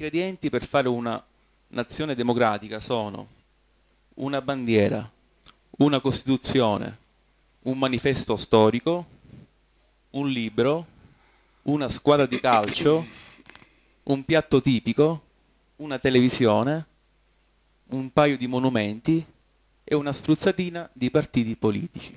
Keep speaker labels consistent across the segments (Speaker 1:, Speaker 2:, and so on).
Speaker 1: ingredienti per fare una nazione democratica sono una bandiera, una Costituzione, un manifesto storico, un libro, una squadra di calcio, un piatto tipico, una televisione, un paio di monumenti e una spruzzatina di partiti politici.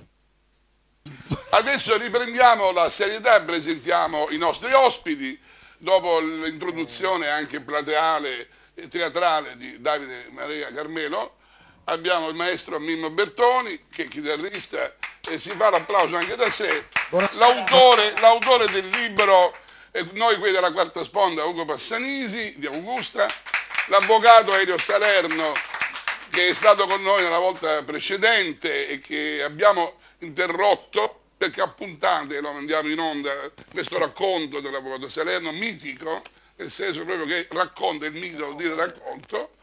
Speaker 2: Adesso riprendiamo la serietà e presentiamo i nostri ospiti. Dopo l'introduzione anche plateale e teatrale di Davide Maria Carmelo, abbiamo il maestro Mimmo Bertoni, che è chitarrista e si fa l'applauso anche da sé, l'autore del libro Noi qui della quarta sponda, Ugo Passanisi di Augusta, l'avvocato Elio Salerno, che è stato con noi nella volta precedente e che abbiamo interrotto perché a puntate lo mandiamo in onda questo racconto dell'avvocato Salerno, mitico, nel senso proprio che racconta, il mito vuol dire racconto.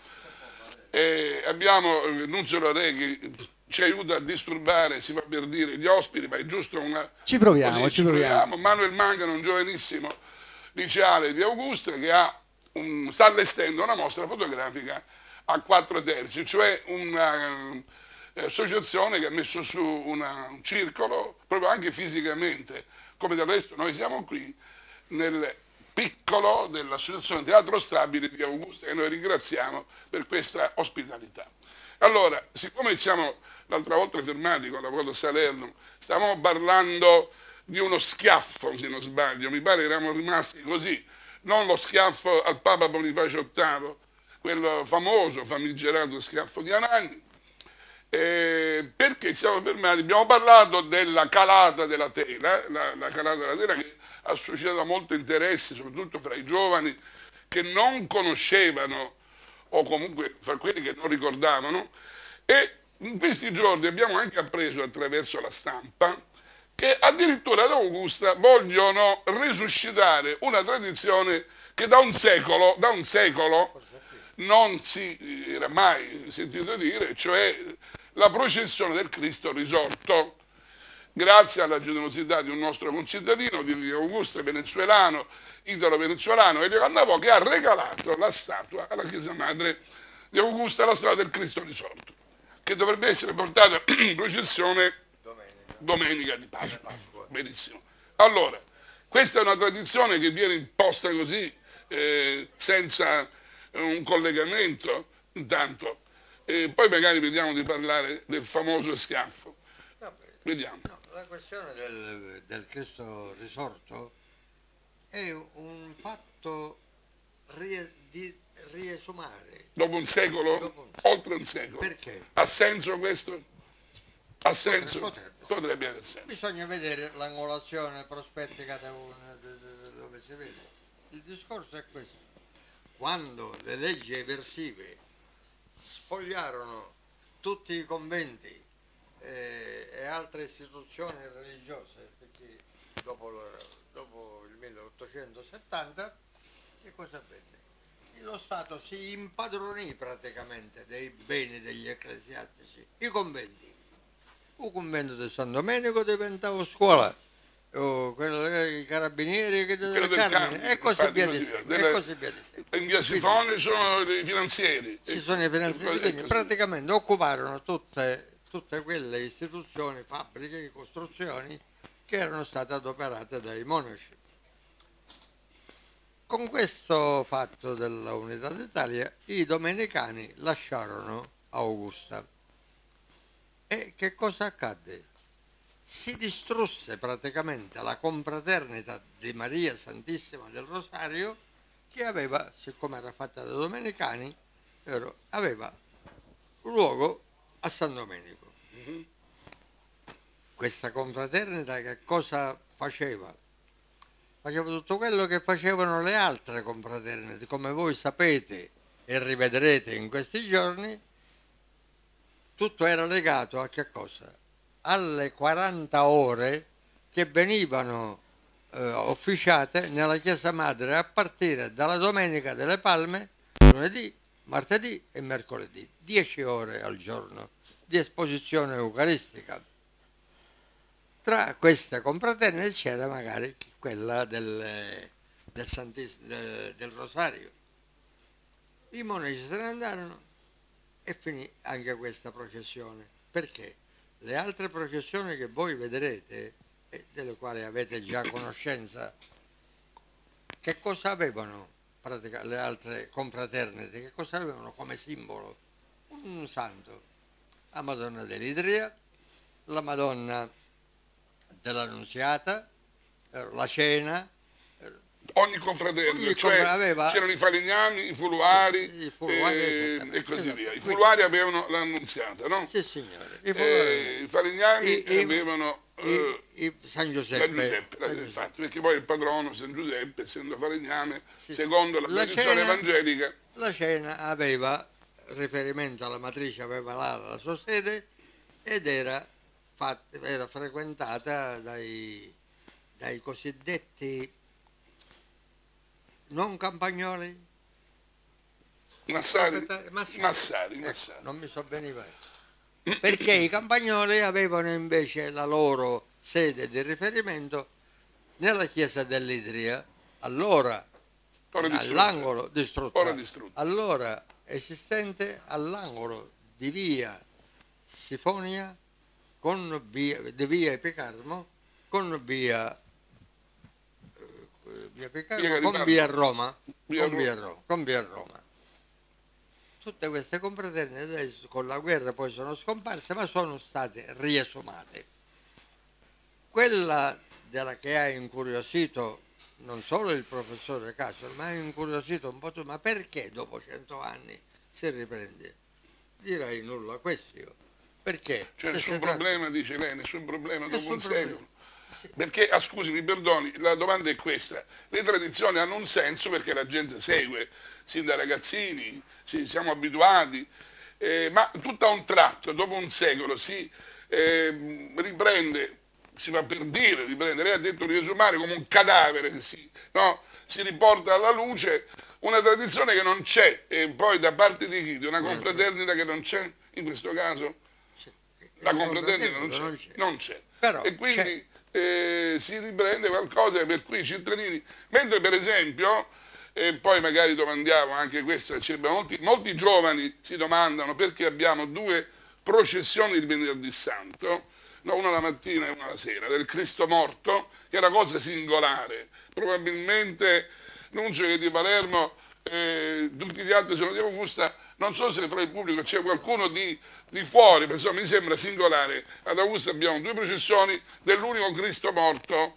Speaker 2: E abbiamo Nunzio Lorè che ci aiuta a disturbare, si fa per dire, gli ospiti, ma è giusto una...
Speaker 3: Ci proviamo, ci proviamo.
Speaker 2: Manuel Mangano, un giovanissimo liceale di Augusta che sta allestendo una mostra fotografica a 4/3, cioè una associazione che ha messo su un circolo, proprio anche fisicamente, come del resto noi siamo qui, nel piccolo dell'Associazione Teatro Stabile di Augusta, e noi ringraziamo per questa ospitalità. Allora, siccome siamo l'altra volta fermati con l'avvocato Salerno, stavamo parlando di uno schiaffo, se non sbaglio, mi pare che eravamo rimasti così, non lo schiaffo al Papa Bonifacio VIII, quel famoso, famigerato schiaffo di Anagni, perché siamo fermati, abbiamo parlato della calata della tela, la calata della tela che ha suscitato molto interesse, soprattutto fra i giovani che non conoscevano, o comunque fra quelli che non ricordavano, e in questi giorni abbiamo anche appreso attraverso la stampa che addirittura ad Augusta vogliono resuscitare una tradizione che da un secolo non si era mai sentito dire, cioè la processione del Cristo risorto, grazie alla generosità di un nostro concittadino di Augusta, venezuelano, italo-venezuelano, Elio Cannavò, che ha regalato la statua alla Chiesa Madre di Augusta, la statua del Cristo risorto, che dovrebbe essere portata in processione domenica di Pasqua. Benissimo. Allora, questa è una tradizione che viene imposta così, senza un collegamento, intanto, poi magari vediamo di parlare del famoso schiaffo. Vediamo.
Speaker 4: No, la questione del Cristo risorto è un fatto di riesumare.
Speaker 2: Dopo un secolo? Oltre un secolo.
Speaker 4: Perché?
Speaker 2: Ha senso questo? Ha senso? Potrebbe avere senso.
Speaker 4: Bisogna vedere l'angolazione prospettica dove si vede. Il discorso è questo. Quando le leggi eversive spogliarono tutti i conventi e altre istituzioni religiose, perché dopo il 1870, che cosa avvenne? Lo Stato si impadronì praticamente dei beni degli ecclesiastici, i conventi. Il convento di San Domenico diventava scuola, i carabinieri che del Carmine, e così via di seguito.
Speaker 2: In via Sifone sono i finanzieri.
Speaker 4: Ci sono i finanzieri, quindi praticamente occuparono tutte quelle istituzioni, fabbriche, costruzioni che erano state adoperate dai monaci. Con questo fatto della Unità d'Italia i domenicani lasciarono Augusta. E che cosa accadde? Si distrusse praticamente la confraternita di Maria Santissima del Rosario, che aveva, siccome era fatta da domenicani, aveva luogo a San Domenico. Questa confraternita che cosa faceva? Faceva tutto quello che facevano le altre confraternite, come voi sapete e rivedrete in questi giorni. Tutto era legato a che cosa? Alle 40 ore che venivano officiate nella Chiesa Madre a partire dalla Domenica delle Palme, lunedì, martedì e mercoledì, 10 ore al giorno di esposizione eucaristica. Tra queste confraternite c'era magari quella del Rosario. I monaci se ne andarono e finì anche questa processione. Perché le altre processioni che voi vedrete, e delle quali avete già conoscenza, che cosa avevano le altre confraternite? Che cosa avevano come simbolo? Un santo, la Madonna dell'Idria, la Madonna dell'Annunziata, la cena.
Speaker 2: Ogni confraternita, cioè c'erano i falegnami, i fuluari,
Speaker 4: sì,
Speaker 2: e così via. I fuluari avevano l'Annunziata, no?
Speaker 4: Sì, signore.
Speaker 2: I falegnami avevano
Speaker 4: San Giuseppe.
Speaker 2: Infatti, perché poi il patrono San Giuseppe, essendo falegname, secondo la tradizione evangelica.
Speaker 4: La cena aveva riferimento alla matrice, aveva là la sua sede ed era frequentata dai cosiddetti non campagnoli,
Speaker 2: Massari.
Speaker 4: Non mi sovveniva, perché i campagnoli avevano invece la loro sede di riferimento nella chiesa dell'Idria, allora all'angolo distrutta, allora esistente all'angolo di via Sifonia di via Epicarmo con via Roma. Tutte queste confraternite con la guerra poi sono scomparse, ma sono state riesumate. Quella che ha incuriosito non solo il professore Casoli, ma ha incuriosito un po' tu, ma perché dopo 100 anni si riprende? Direi nulla questo. Perché?
Speaker 2: Cioè nessun problema, dice lei, nessun problema dopo un secolo. Sì. Perché, scusi, mi perdoni, la domanda è questa: le tradizioni hanno un senso perché la gente segue, sin da ragazzini, ci siamo abituati, ma tutto a un tratto, dopo un secolo, si riprende, si fa per dire, riprende, lei ha detto riesumare come un cadavere, si riporta alla luce una tradizione che non c'è, e poi da parte di chi? Di una confraternita che non c'è, in questo caso? La confraternita non c'è.
Speaker 4: Però
Speaker 2: e quindi si riprende qualcosa per cui i cittadini, mentre per esempio, poi magari domandiamo anche questo, molti giovani si domandano perché abbiamo due processioni il venerdì santo, una la mattina e una la sera, del Cristo morto, che è una cosa singolare. Probabilmente Nunzio che è di Palermo, tutti gli altri sono di Augusta, non so se tra il pubblico c'è qualcuno di fuori, ma insomma mi sembra singolare. Ad Augusta abbiamo due processioni dell'unico Cristo morto,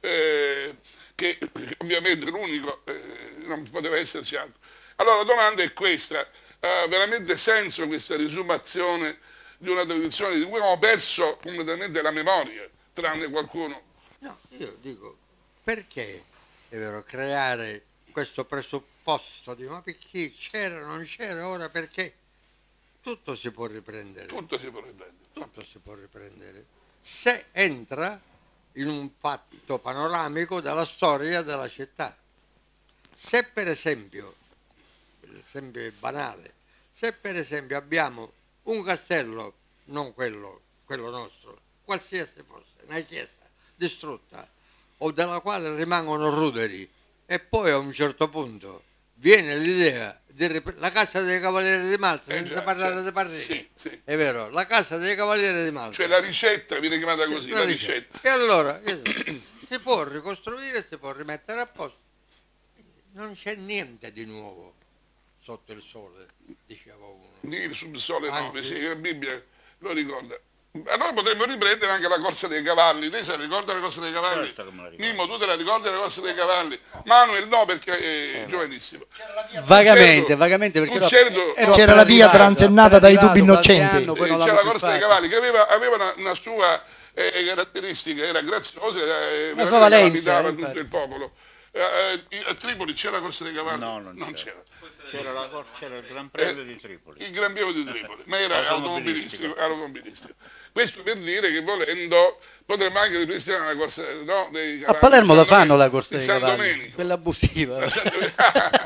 Speaker 2: che ovviamente l'unico, non poteva esserci altro. Allora la domanda è questa: ha veramente senso questa risumazione di una tradizione di cui abbiamo perso completamente la memoria, tranne qualcuno?
Speaker 4: No, io dico, perché è vero creare questo presupposto di ma perché c'era, non c'era, ora perché? Tutto si può riprendere.
Speaker 2: Tutto si può riprendere.
Speaker 4: Se entra in un fatto panoramico della storia della città. Se per esempio, l'esempio è banale, se per esempio abbiamo un castello, non quello nostro, qualsiasi fosse, una chiesa distrutta o della quale rimangono ruderi, e poi a un certo punto viene l'idea di la casa dei Cavalieri di Malta, senza parlare di Parrini,
Speaker 2: sì.
Speaker 4: È vero, la casa dei Cavalieri di Malta.
Speaker 2: Cioè la ricetta viene chiamata così, la ricetta.
Speaker 4: E allora si può ricostruire, si può rimettere a posto. Non c'è niente di nuovo sotto il sole, diceva uno.
Speaker 2: Il subsole no, sì, la Bibbia lo ricorda. Allora potremmo riprendere anche la corsa dei cavalli. Lei se la ricorda la corsa dei cavalli?
Speaker 3: Certo che me la ricordo.
Speaker 2: Mimmo, tu te la ricordi la corsa dei cavalli? Manuel no, perché è giovanissimo.
Speaker 3: Vagamente, perché
Speaker 5: c'era la via transennata dai dubbi innocenti.
Speaker 2: C'era la corsa dei cavalli che aveva una sua caratteristica, era graziosa,
Speaker 3: una sua valenza,
Speaker 2: tutto il popolo. A Tripoli c'era la corsa dei cavalli?
Speaker 3: No, non c'era.
Speaker 6: C'era il Gran Premio di Tripoli.
Speaker 2: Il Gran Premio di Tripoli, ma era automobilistico. Questo per dire che volendo potremmo anche ripristinare la corsa dei cavalli.
Speaker 3: A Palermo lo fanno la corsa dei cavalli,
Speaker 2: Domenico.
Speaker 3: quella abusiva.
Speaker 2: Quella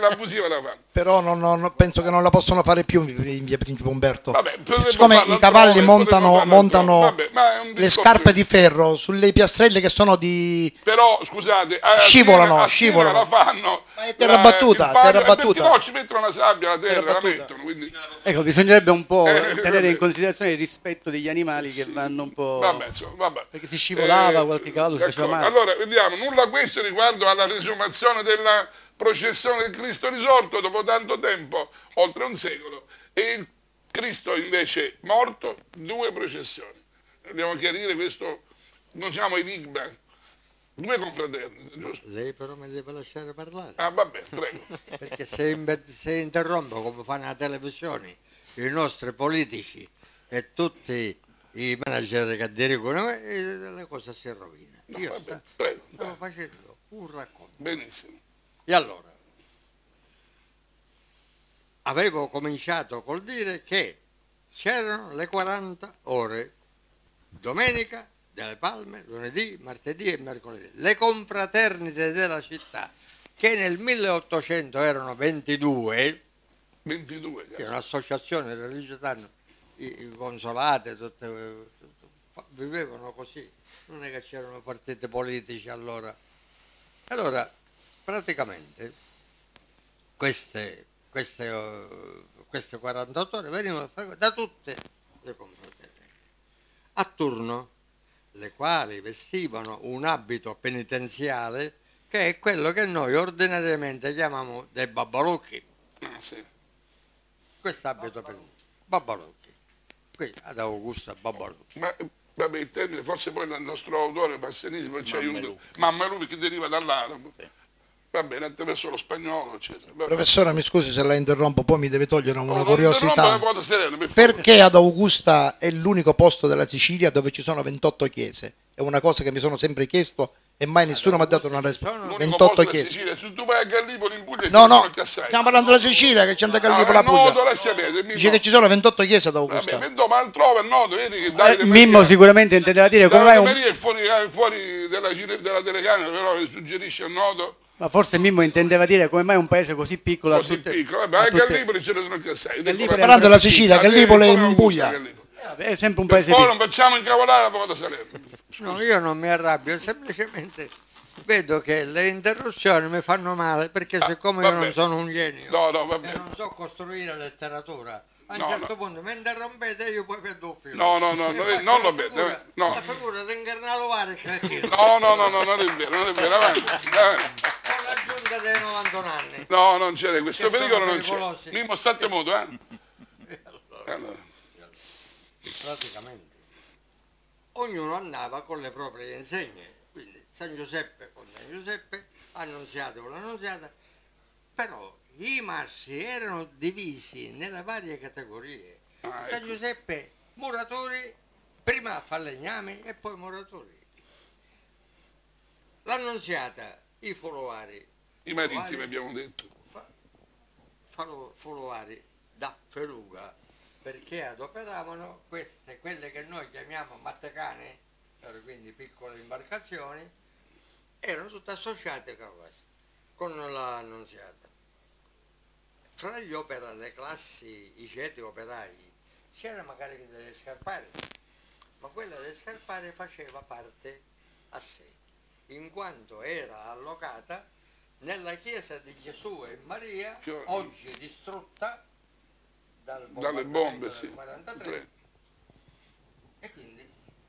Speaker 2: l'abusiva la fanno.
Speaker 5: Però penso che non la possono fare più in via Principe Umberto.
Speaker 2: Vabbè,
Speaker 5: Siccome i cavalli montano
Speaker 2: vabbè, ma è un
Speaker 5: le
Speaker 2: discorso
Speaker 5: scarpe di ferro sulle piastrelle che sono di...
Speaker 2: Però scusate,
Speaker 5: Scivolano.
Speaker 2: la fanno.
Speaker 5: Ma è terra battuta, terra battuta.
Speaker 2: No, ci mettono la sabbia, la terra la mettono, quindi...
Speaker 3: Ecco, bisognerebbe un po' tenere
Speaker 2: vabbè.
Speaker 3: in considerazione il rispetto degli animali che vanno un po'...
Speaker 2: Vabbè, insomma, vabbè.
Speaker 3: Perché si scivolava, qualche cavallo si faceva male.
Speaker 2: Allora, vediamo, nulla questo riguardo alla riesumazione della processione del Cristo risorto dopo tanto tempo, oltre un secolo, e il Cristo invece morto, 2 processioni. Dobbiamo chiarire questo, non siamo enigma, 2 confraterni, giusto?
Speaker 4: Lei però mi deve lasciare parlare.
Speaker 2: Ah, vabbè, prego.
Speaker 4: Perché se interrompo come fanno la televisione i nostri politici e tutti i manager che dirigono, la cosa si rovina.
Speaker 2: No,
Speaker 4: Io
Speaker 2: vabbè, prego,
Speaker 4: stavo facendo un racconto.
Speaker 2: benissimo.
Speaker 4: E allora, avevo cominciato col dire che c'erano le 40 ore, domenica, delle Palme, lunedì, martedì e mercoledì. Le confraternite della città, che nel 1800 erano 22,
Speaker 2: 22,
Speaker 4: che è un'associazione religiosa, i consolati, vivevano così, non è che c'erano partiti politici allora. Allora, praticamente, queste 48 ore venivano da tutte le confraternite, a turno, le quali vestivano un abito penitenziale che è quello che noi ordinariamente chiamiamo dei babbalucchi.
Speaker 2: Ah, sì.
Speaker 4: Quest'abito babbalucchi, qui ad Augusta babbalucchi.
Speaker 2: Ma vabbè, il termine, forse poi il nostro autore Passanisi ci aiuta. Mammalucchi, che deriva dall'arabo. Va bene, attraverso lo spagnolo, eccetera.
Speaker 5: Professore, mi scusi se la interrompo, poi mi deve togliere una
Speaker 2: Non
Speaker 5: curiosità.
Speaker 2: interrompa, sereno, per favore.
Speaker 5: Perché ad Augusta è l'unico posto della Sicilia dove ci sono 28 chiese? È una cosa che mi sono sempre chiesto e mai nessuno mi ha dato una risposta.
Speaker 2: L'unico
Speaker 5: 28
Speaker 2: posto della
Speaker 5: chiese.
Speaker 2: Sicilia, se tu vai a Gallipoli in Puglia,
Speaker 5: No,
Speaker 2: ci
Speaker 5: no,
Speaker 2: sono che assai.
Speaker 5: stiamo parlando della Sicilia, che c'è da Gallipoli la
Speaker 2: nodo,
Speaker 5: Puglia.
Speaker 2: lascia perdere,
Speaker 5: Dice che ci sono 28 chiese ad Augusta.
Speaker 2: vabbè, ma altrove è noto, vedi che Davide
Speaker 3: Mimmo
Speaker 2: Maria-
Speaker 3: sicuramente intendeva dire come mai
Speaker 2: Davide
Speaker 3: un...
Speaker 2: Maria è fuori della telecamera, però suggerisce il nodo
Speaker 3: Ma forse Mimmo intendeva dire come mai un paese così piccolo
Speaker 2: così piccolo. Vabbè, a Gallipoli ce ne sono che assai.
Speaker 3: Gallipoli
Speaker 5: Stiamo parlando della Sicilia, Gallipoli è in
Speaker 2: Augusta,
Speaker 5: Puglia.
Speaker 2: Gallipoli.
Speaker 3: è sempre un
Speaker 2: Per
Speaker 3: paese
Speaker 2: favore,
Speaker 3: piccolo.
Speaker 2: non facciamo incavolare la povera Salerno.
Speaker 4: No, io non mi arrabbio, semplicemente vedo che le interruzioni mi fanno male perché siccome io
Speaker 2: vabbè.
Speaker 4: non sono un genio
Speaker 2: No, va
Speaker 4: e
Speaker 2: bene.
Speaker 4: non so costruire letteratura, a un
Speaker 2: No,
Speaker 4: certo
Speaker 2: no.
Speaker 4: punto mi interrompete e io poi per doppio.
Speaker 2: No, non lo vedo. No.
Speaker 4: La figura di incarnalovare cretino.
Speaker 2: No, non è vero, avanti.
Speaker 4: Con la giunta dei 91 anni.
Speaker 2: No, non c'è, questo
Speaker 4: Che sono
Speaker 2: pericolo non c'è.
Speaker 4: pericolosi.
Speaker 2: Mimmo, state muto, eh? Allora.
Speaker 4: Praticamente ognuno andava con le proprie insegne, quindi San Giuseppe con San Giuseppe, Annunziata con l'Annunziata, però i massi erano divisi nelle varie categorie.
Speaker 2: Ah,
Speaker 4: San
Speaker 2: ecco.
Speaker 4: Giuseppe muratori, prima falegnami e poi muratori. L'Annunziata i foloari,
Speaker 2: I marittimi abbiamo detto.
Speaker 4: foloari da feluga, perché adoperavano quelle che noi chiamiamo mattecane, quindi piccole imbarcazioni, erano tutte associate con l'Annunziata. Fra gli le classi, i ceti operai, c'era magari delle scarpari, ma quella delle scarpari faceva parte a sé, in quanto era allocata nella chiesa di Gesù e Maria, oggi distrutta
Speaker 2: Dalle bombe,
Speaker 4: del
Speaker 2: sì.
Speaker 4: 43. E quindi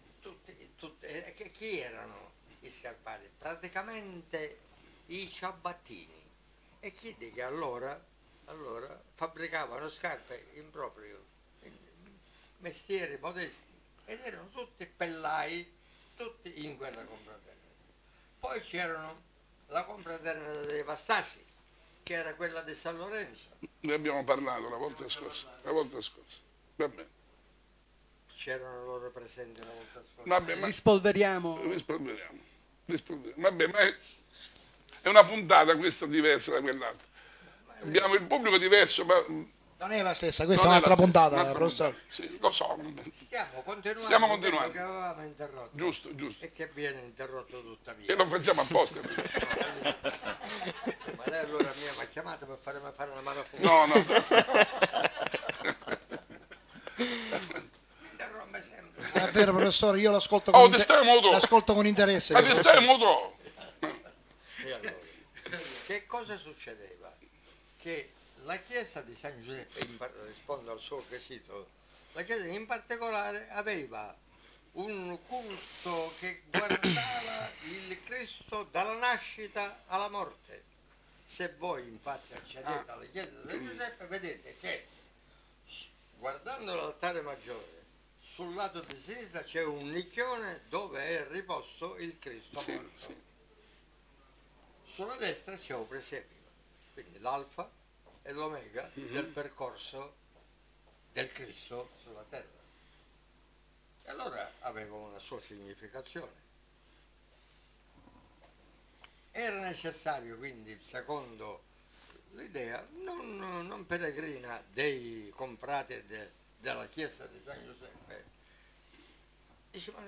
Speaker 4: chi erano i scarpari? Praticamente i ciabattini. E chi di che allora fabbricavano scarpe in proprio mestieri modesti ed erano tutti pellai, tutti in quella confraternita. Poi c'erano la confraternita dei Pastassi, che era quella di San Lorenzo.
Speaker 2: Ne abbiamo parlato la volta scorsa. Va bene.
Speaker 4: C'erano loro presenti la volta scorsa.
Speaker 2: Vabbè, ma
Speaker 3: Rispolveriamo.
Speaker 2: rispolveriamo. Vabbè, ma è una puntata questa diversa da quell'altra. Abbiamo il pubblico diverso, ma
Speaker 5: Non è la stessa, questa è
Speaker 2: non
Speaker 5: un'altra
Speaker 2: la stessa,
Speaker 5: puntata,
Speaker 2: un'altra
Speaker 5: professore.
Speaker 2: puntata. Sì, lo so.
Speaker 4: Stiamo continuando,
Speaker 2: Stiamo continuando.
Speaker 4: quello che avevamo interrotto.
Speaker 2: Giusto.
Speaker 4: E che viene interrotto tuttavia.
Speaker 2: E lo facciamo apposta.
Speaker 4: Ma lei allora mi ha chiamato chiamato per farmi fare una mano a fuoco.
Speaker 2: No, no.
Speaker 4: Mi interrompe sempre.
Speaker 5: È vero, professore, io l'ascolto
Speaker 2: Oh,
Speaker 5: con,
Speaker 2: ti stai muto.
Speaker 5: l'ascolto con interesse.
Speaker 2: Ma ti
Speaker 5: professore.
Speaker 2: stai muto?
Speaker 4: E allora, che cosa succedeva? Che la chiesa di San Giuseppe, rispondo al suo quesito, la chiesa in particolare aveva un culto che guardava il Cristo dalla nascita alla morte. Se voi infatti accedete alla chiesa di San Giuseppe vedete che guardando l'altare maggiore sul lato di sinistra c'è un nicchione dove è riposto il Cristo morto. Sulla destra c'è un presepio, quindi l'alfa e l'omega del percorso del Cristo sulla terra. E allora aveva una sua significazione. Era necessario quindi, secondo l'idea, non peregrina dei comprati della chiesa di San Giuseppe, dice ma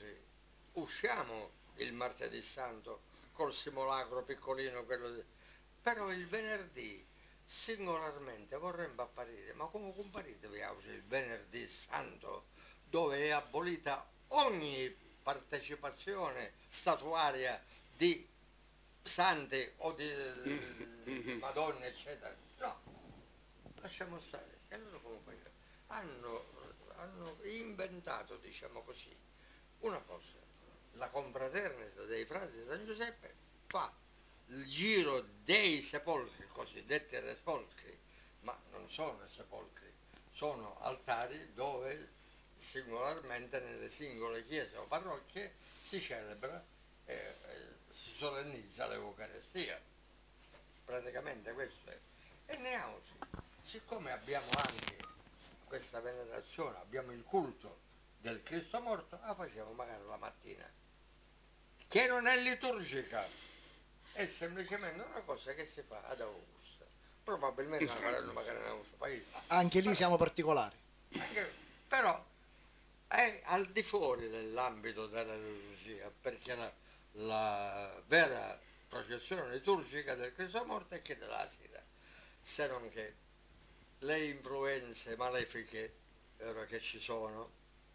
Speaker 4: usciamo il martedì santo col simulacro piccolino, però il venerdì singolarmente vorremmo apparire, ma come comparitevi il venerdì santo dove è abolita ogni partecipazione statuaria di santi o di madonne eccetera? No, lasciamo stare. E allora come facciamo? Hanno inventato, diciamo così, una cosa: la confraternita dei frati di San Giuseppe fa il giro dei sepolcri, cosiddetti sepolcri, ma non sono sepolcri, sono altari dove singolarmente nelle singole chiese o parrocchie si celebra e si solennizza l'Eucarestia. Praticamente questo è. E neanzi, siccome abbiamo anche questa venerazione, abbiamo il culto del Cristo morto, la facciamo magari la mattina, che non è liturgica, è semplicemente una cosa che si fa ad Augusta. Probabilmente la faranno magari nel nostro paese.
Speaker 5: Anche lì siamo particolari.
Speaker 4: Però è al di fuori dell'ambito della liturgia, perché la vera processione liturgica del Cristo morto è che della sera, se non che le influenze malefiche che ci sono,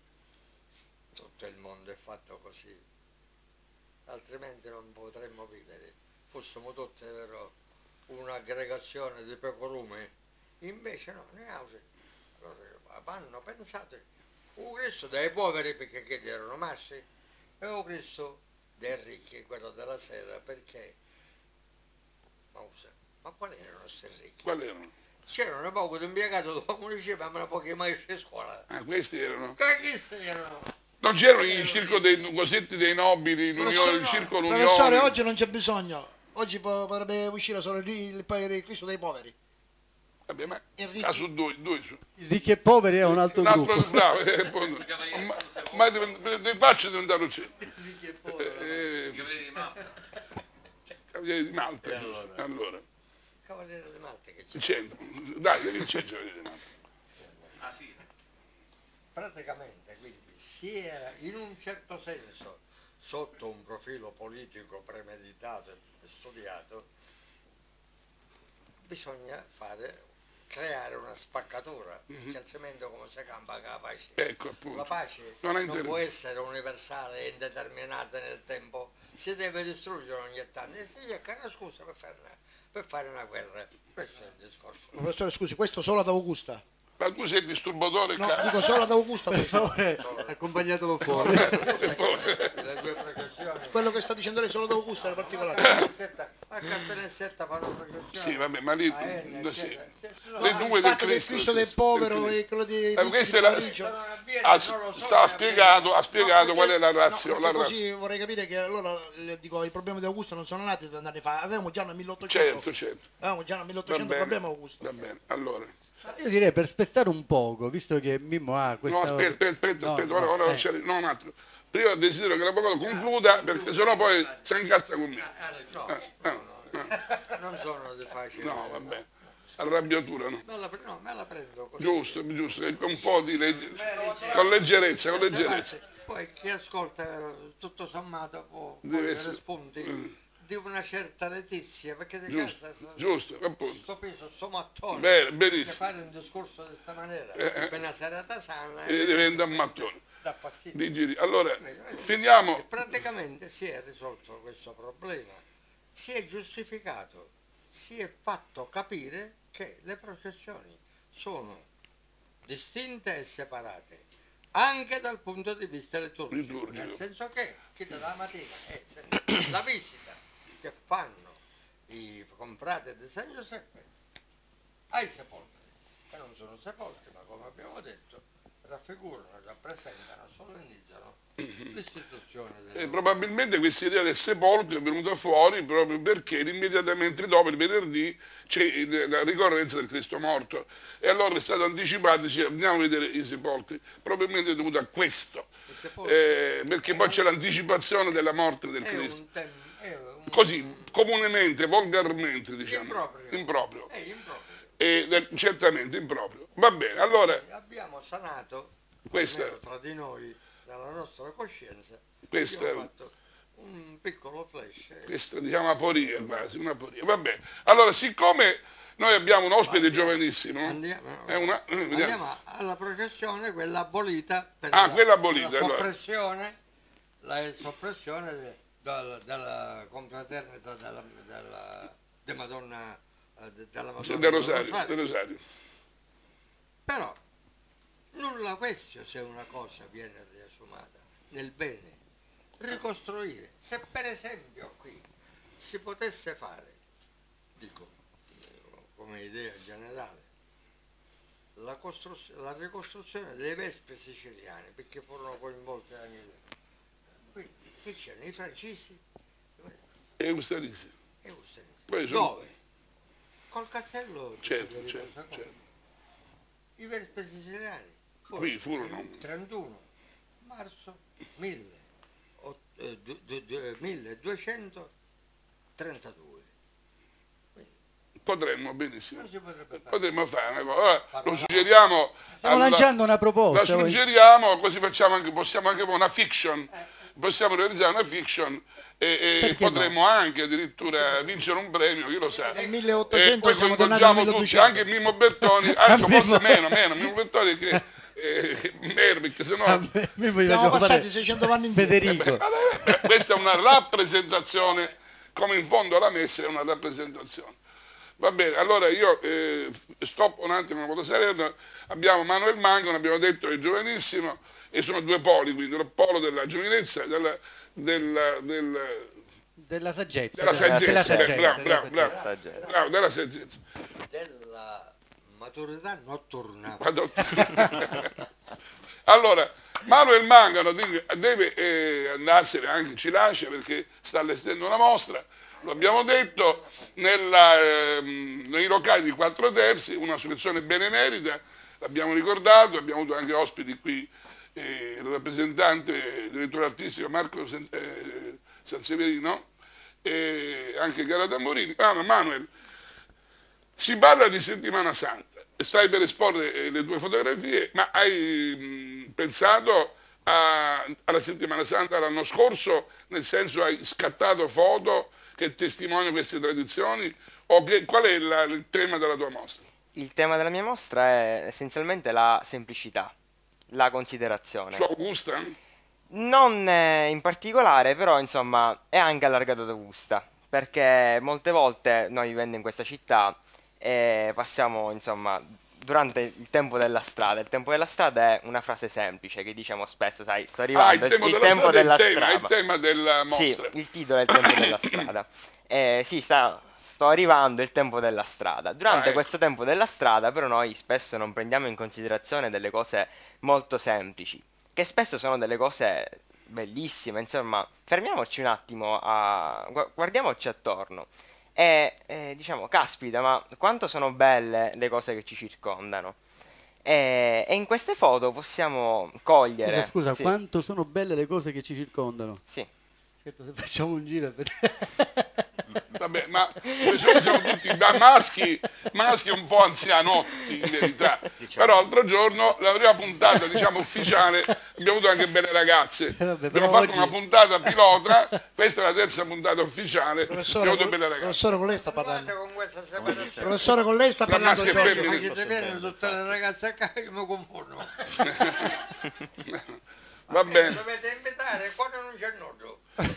Speaker 4: tutto il mondo è fatto così, altrimenti non potremmo vivere, fossimo tutti un'aggregazione di pecorume, invece no, allora, hanno pensato un Cristo dei poveri perché quelli erano massi e un Cristo dei ricchi, quello della sera, perché ma quali erano questi ricchi?
Speaker 2: Quali erano?
Speaker 4: C'erano poco di impiegato dove uno diceva ma pochi maestri a scuola.
Speaker 2: Ah, questi erano.
Speaker 4: Questi erano.
Speaker 2: Non c'erano i circo dei cosetti dei nobili, il circo l'Unione.
Speaker 5: Professore, oggi non c'è bisogno. Oggi potrebbe uscire solo il Cristo dei poveri.
Speaker 2: Vabbè, ma
Speaker 5: Enrico.
Speaker 2: ah, su due su.
Speaker 3: I ricchi e poveri è un altro gruppo.
Speaker 2: Bravo, ma ti faccio diventare uccello. Cavaliere di Malta. Allora.
Speaker 4: Cavaliere di Malta che c'è.
Speaker 2: C'entra. Dai, che c'è il Cavaliere di Malta?
Speaker 1: Ah sì.
Speaker 4: Praticamente quindi si era in un certo senso sotto un profilo politico premeditato e studiato, bisogna creare una spaccatura, perché altrimenti come si campa la pace?
Speaker 2: Ecco, appunto.
Speaker 4: La pace
Speaker 2: Non
Speaker 4: non
Speaker 2: è
Speaker 4: può essere universale e indeterminata nel tempo, si deve distruggere ogni tanto e si cerca una scusa per fare una guerra. Questo è il discorso.
Speaker 5: Professore, scusi, questo solo ad Augusta?
Speaker 2: Ma tu sei il disturbatore?
Speaker 5: No, dico solo ad Augusta.
Speaker 3: Per
Speaker 5: questo.
Speaker 3: favore, accompagnatelo fuori.
Speaker 4: Le due processioni.
Speaker 5: Quello che sta dicendo lei solo ad Augusta in particolare.
Speaker 4: A Cantonessetta fanno processioni.
Speaker 2: Sì, vabbè, ma lì
Speaker 4: a Enna,
Speaker 2: sì.
Speaker 4: eccetera.
Speaker 2: Le
Speaker 5: Il
Speaker 2: due del
Speaker 5: fatto del Cristo del povero e quello di
Speaker 2: questo
Speaker 5: di
Speaker 2: era-
Speaker 5: Parigi.
Speaker 2: ha spiegato qual è la razza.
Speaker 5: No, così vorrei capire che allora dico, i problemi di Augusto non sono nati 30 anni fa, avevamo già nel 1800.
Speaker 2: Certo.
Speaker 5: Avevamo già nel
Speaker 2: Va
Speaker 5: 1800
Speaker 2: bene,
Speaker 5: problema Augusto.
Speaker 2: va bene, allora.
Speaker 3: Io direi per spezzare un poco, visto che Mimmo ha questa...
Speaker 2: No, aspetta,
Speaker 3: No,
Speaker 2: ora
Speaker 3: no,
Speaker 2: no, un attimo. Prima desidero che l'avvocato concluda, perché sennò poi si incazza con me.
Speaker 4: Non sono di facile.
Speaker 2: No, vabbè. Arrabbiatura, no.
Speaker 4: Me la prendo così.
Speaker 2: Giusto, un po' di con leggerezza.
Speaker 4: Poi chi ascolta tutto sommato può
Speaker 2: Deve
Speaker 4: cogliere
Speaker 2: essere-
Speaker 4: spunti di una certa letizia, perché se
Speaker 2: Giusto, appunto.
Speaker 4: sto peso, sto mattone,
Speaker 2: Bene,
Speaker 4: che
Speaker 2: benissimo.
Speaker 4: fare un discorso di questa maniera, appena serata sana,
Speaker 2: E diventa un mattone.
Speaker 4: dà fastidio.
Speaker 2: Allora, finiamo.
Speaker 4: E praticamente si è risolto questo problema, si è giustificato, si è fatto capire che le processioni sono distinte e separate anche dal punto di vista liturgico, nel senso che fin dalla mattina è sempre la visita che fanno i confrati di San Giuseppe ai sepolcri, che non sono sepolcri, ma come abbiamo detto raffigurano, rappresentano, solennizzano l'istituzione del
Speaker 2: Probabilmente questa idea del sepolcro è venuta fuori proprio perché immediatamente dopo, il venerdì, c'è la ricorrenza del Cristo morto, e allora è stato anticipato, dice, andiamo a vedere i sepolcri, probabilmente è dovuto a questo, perché poi c'è l'anticipazione della morte del Cristo, così comunemente, volgarmente, diciamo, improprio. Certamente improprio. Va bene, allora
Speaker 4: abbiamo sanato
Speaker 2: questa,
Speaker 4: almeno tra di noi, nella nostra coscienza,
Speaker 2: questa,
Speaker 4: io ho fatto un piccolo flash.
Speaker 2: Questa, diciamo, aporia quasi, una aporia. Va bene. Allora, siccome noi abbiamo un ospite giovanissimo,
Speaker 4: andiamo alla processione, quella abolita per
Speaker 2: quella abolita,
Speaker 4: la soppressione, la soppressione della confraternita della Madonna
Speaker 2: del Rosario.
Speaker 4: Però nulla questo se una cosa viene riassumata nel bene, ricostruire. Se per esempio qui si potesse fare, dico come idea generale, la ricostruzione delle vespe siciliane, perché furono coinvolte anche qui, che c'erano i francesi
Speaker 2: e Ustarisi.
Speaker 4: Dove? Col castello
Speaker 2: certo.
Speaker 4: I vespe siciliani
Speaker 2: qui furono
Speaker 4: il 31 marzo 1232.
Speaker 2: Potremmo benissimo,
Speaker 4: Non si potrebbe fare.
Speaker 2: potremmo fare una cosa. Lo suggeriamo,
Speaker 3: Stiamo lanciando una proposta.
Speaker 2: la suggeriamo, così possiamo anche fare una fiction, possiamo realizzare una fiction e potremmo anche addirittura vincere un premio, chi lo sa.
Speaker 5: Nel 1800
Speaker 2: poi
Speaker 5: siamo tornati al
Speaker 2: coinvolgiamo tutti,
Speaker 5: 1200.
Speaker 2: anche Mimmo Bertoni, forse meno, Mimmo Bertoni che perché sennò
Speaker 5: Siamo passati 600 anni indietro.
Speaker 3: Federico.
Speaker 2: questa è una rappresentazione, come in fondo la messa è una rappresentazione. Va bene, allora io stop un attimo, una serena. Abbiamo Manuel Mangano, abbiamo detto che è giovanissimo, e sono due poli, quindi il polo della giovinezza e della
Speaker 3: saggezza.
Speaker 2: Della saggezza.
Speaker 3: Bravo.
Speaker 2: Bravo, della saggezza.
Speaker 4: Della maturità notturna.
Speaker 2: Allora, Manuel Mangano deve andarsene, anche ci lascia perché sta allestendo una mostra, lo abbiamo detto, nei locali di Quattro Terzi, una selezione benemerita, l'abbiamo ricordato, abbiamo avuto anche ospiti qui, il rappresentante, il direttore artistico Marco Sanseverino, e anche Cara Tamburini. Manuel, si parla di Settimana Santa, stai per esporre le tue fotografie, ma hai pensato alla Settimana Santa l'anno scorso, nel senso hai scattato foto che testimoniano queste tradizioni, o qual è il tema della tua mostra?
Speaker 7: Il tema della mia mostra è essenzialmente la semplicità, la considerazione.
Speaker 2: Su Augusta?
Speaker 7: Non in particolare, però insomma è anche allargato ad Augusta, perché molte volte noi vivendo in questa città passiamo insomma durante il tempo della strada. Il tempo della strada è una frase semplice che diciamo spesso, sai, sto arrivando,
Speaker 2: il tempo della strada è il tema della mostra.
Speaker 7: Sì, il titolo è il tempo della strada. Sì, sto arrivando, il tempo della strada. Durante questo tempo della strada però noi spesso non prendiamo in considerazione delle cose molto semplici, che spesso sono delle cose bellissime. Insomma, fermiamoci un attimo, guardiamoci attorno e diciamo, caspita, ma quanto sono belle le cose che ci circondano. E in queste foto possiamo cogliere...
Speaker 3: Scusa,
Speaker 7: sì.
Speaker 3: quanto sono belle le cose che ci circondano.
Speaker 7: Sì.
Speaker 3: Certo, se facciamo un giro a vedere.
Speaker 2: Vabbè, ma siamo tutti maschi un po' anzianotti in verità. Però l'altro giorno, la prima puntata diciamo ufficiale, abbiamo avuto anche belle ragazze.
Speaker 3: Vabbè,
Speaker 2: Abbiamo
Speaker 3: però
Speaker 2: fatto
Speaker 3: oggi-
Speaker 2: una puntata pilota, questa è la terza puntata ufficiale,
Speaker 5: Professore,
Speaker 2: abbiamo avuto belle ragazze.
Speaker 5: professore, con lei sta
Speaker 4: Guarda
Speaker 5: parlando.
Speaker 4: con questa separazione.
Speaker 5: Professore, con lei sta
Speaker 2: Tra
Speaker 5: parlando
Speaker 2: maschi e
Speaker 5: Giorgio.
Speaker 2: femmine.
Speaker 4: Ma che te viene tutte le ragazze a casa, io mi confondo.
Speaker 2: Va bene,
Speaker 4: Dovete invitare quando non c'è il nodo.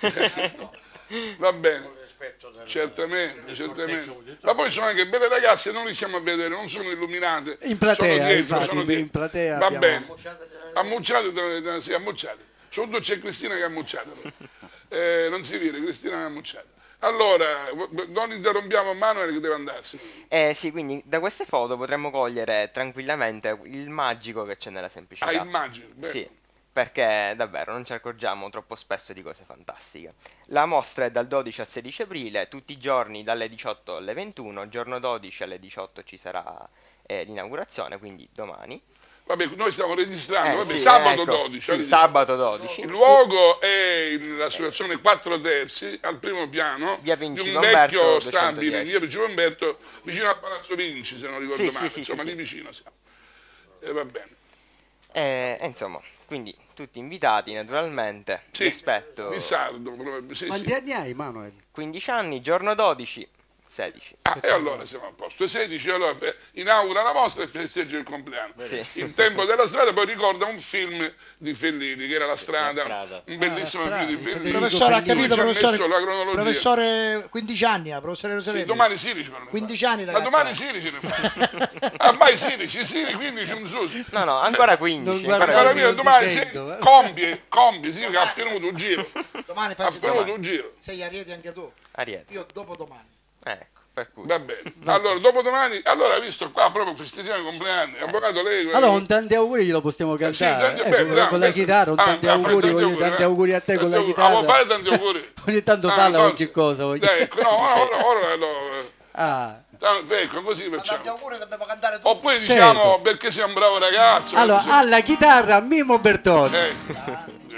Speaker 2: va bene.
Speaker 4: Rispetto del,
Speaker 2: Certamente,
Speaker 4: del
Speaker 2: certamente.
Speaker 4: corteggio di tutto.
Speaker 2: Ma poi sono anche belle ragazze, non riusciamo a vedere, non sono illuminate.
Speaker 3: In platea,
Speaker 2: sono dietro,
Speaker 3: infatti,
Speaker 2: sono
Speaker 3: in
Speaker 2: dietro.
Speaker 3: platea
Speaker 2: Va
Speaker 3: abbiamo-
Speaker 2: bene.
Speaker 4: Ammucciate delle-
Speaker 2: Ammucciate, sì, ammucciate. Soprattutto c'è Cristina che è ammucciata. Non si vede, Cristina è ammucciata. Allora, non interrompiamo Manuel che deve andarsi.
Speaker 7: Sì, quindi da queste foto potremmo cogliere tranquillamente il magico che c'è nella semplicità.
Speaker 2: Ah, immagino. Bene.
Speaker 7: Sì, perché davvero non ci accorgiamo troppo spesso di cose fantastiche. La mostra è dal 12 al 16 aprile, tutti i giorni dalle 18 alle 21, giorno 12 alle 18 ci sarà l'inaugurazione, quindi domani.
Speaker 2: Vabbè, noi stiamo registrando, vabbè,
Speaker 7: Sì,
Speaker 2: sabato
Speaker 7: ecco,
Speaker 2: 12.
Speaker 7: sì,
Speaker 2: alle 18.
Speaker 7: sabato 12.
Speaker 2: Il luogo è l'associazione 4 Terzi, al primo piano,
Speaker 7: Via
Speaker 2: di
Speaker 7: Principe
Speaker 2: un
Speaker 7: Umberto,
Speaker 2: vecchio
Speaker 7: 210.
Speaker 2: stabile, via Principe Umberto, vicino a Palazzo Vinci, se non ricordo
Speaker 7: Sì,
Speaker 2: male,
Speaker 7: sì,
Speaker 2: insomma,
Speaker 7: sì,
Speaker 2: lì
Speaker 7: sì.
Speaker 2: vicino siamo. Va bene.
Speaker 7: Insomma, quindi tutti invitati naturalmente,
Speaker 2: Sì,
Speaker 7: rispetto
Speaker 2: di sardo, proprio, sì,
Speaker 3: Quanti
Speaker 2: sì.
Speaker 3: anni hai, Manuel?
Speaker 7: 15 anni, giorno 12, 16.
Speaker 2: Ah, e allora siamo a posto. E 16 allora inaugura la mostra e festeggia il compleanno.
Speaker 7: Sì.
Speaker 2: Il tempo della strada poi ricorda un film di Fellini che era La strada,
Speaker 6: La strada.
Speaker 2: un bellissimo
Speaker 3: La strada,
Speaker 2: film di
Speaker 3: di
Speaker 2: Fellini.
Speaker 5: Professore, ha
Speaker 3: Fellini.
Speaker 5: capito,
Speaker 2: Ci ha
Speaker 5: professore?
Speaker 2: messo la cronologia.
Speaker 5: Professore, 15 anni, professore
Speaker 2: Sì,
Speaker 5: Rosavelli.
Speaker 2: domani Sirici per me.
Speaker 5: 15 anni,
Speaker 2: Ma
Speaker 5: ragazzi.
Speaker 2: domani Sirici ne fa. Ormai Sirici, 15 un su.
Speaker 7: No, ancora 15.
Speaker 3: Non
Speaker 7: ancora
Speaker 3: guardare
Speaker 2: Guarda
Speaker 3: il
Speaker 2: mia,
Speaker 3: non ti
Speaker 2: domani
Speaker 3: sento,
Speaker 2: compie, sì, che ha finito un giro.
Speaker 5: Domani
Speaker 2: Ha
Speaker 5: fai
Speaker 2: finito un giro.
Speaker 5: sei a Rieti anche tu.
Speaker 7: Ariete.
Speaker 5: Io dopo domani.
Speaker 7: Ecco, per cui.
Speaker 2: Va bene. Allora, dopodomani, allora visto qua proprio festeggiamo i compleanni. Avvocato lei.
Speaker 3: Allora, un tanti auguri glielo possiamo
Speaker 2: Sì,
Speaker 3: cantare.
Speaker 2: tanti-
Speaker 3: Ecco,
Speaker 2: beh, bravo,
Speaker 3: con la
Speaker 2: questo-
Speaker 3: chitarra, un tanti
Speaker 2: fai
Speaker 3: auguri,
Speaker 2: tanti
Speaker 3: voglio tanti
Speaker 2: eh.
Speaker 3: auguri a te con la
Speaker 2: Tanti
Speaker 3: chitarra.
Speaker 2: vuoi fare tanti auguri?
Speaker 3: Ogni tanto falla qualche cosa. Voglio.
Speaker 2: Dai, ecco, no, ora lo...
Speaker 3: Ah.
Speaker 2: Ecco, così
Speaker 5: Ma tanti
Speaker 2: facciamo.
Speaker 5: auguri dobbiamo cantare tutti.
Speaker 2: Oppure
Speaker 3: Certo.
Speaker 2: diciamo perché sei un bravo ragazzo.
Speaker 3: Allora,
Speaker 2: così.
Speaker 3: alla chitarra Mimo Bertoni.
Speaker 2: Tanti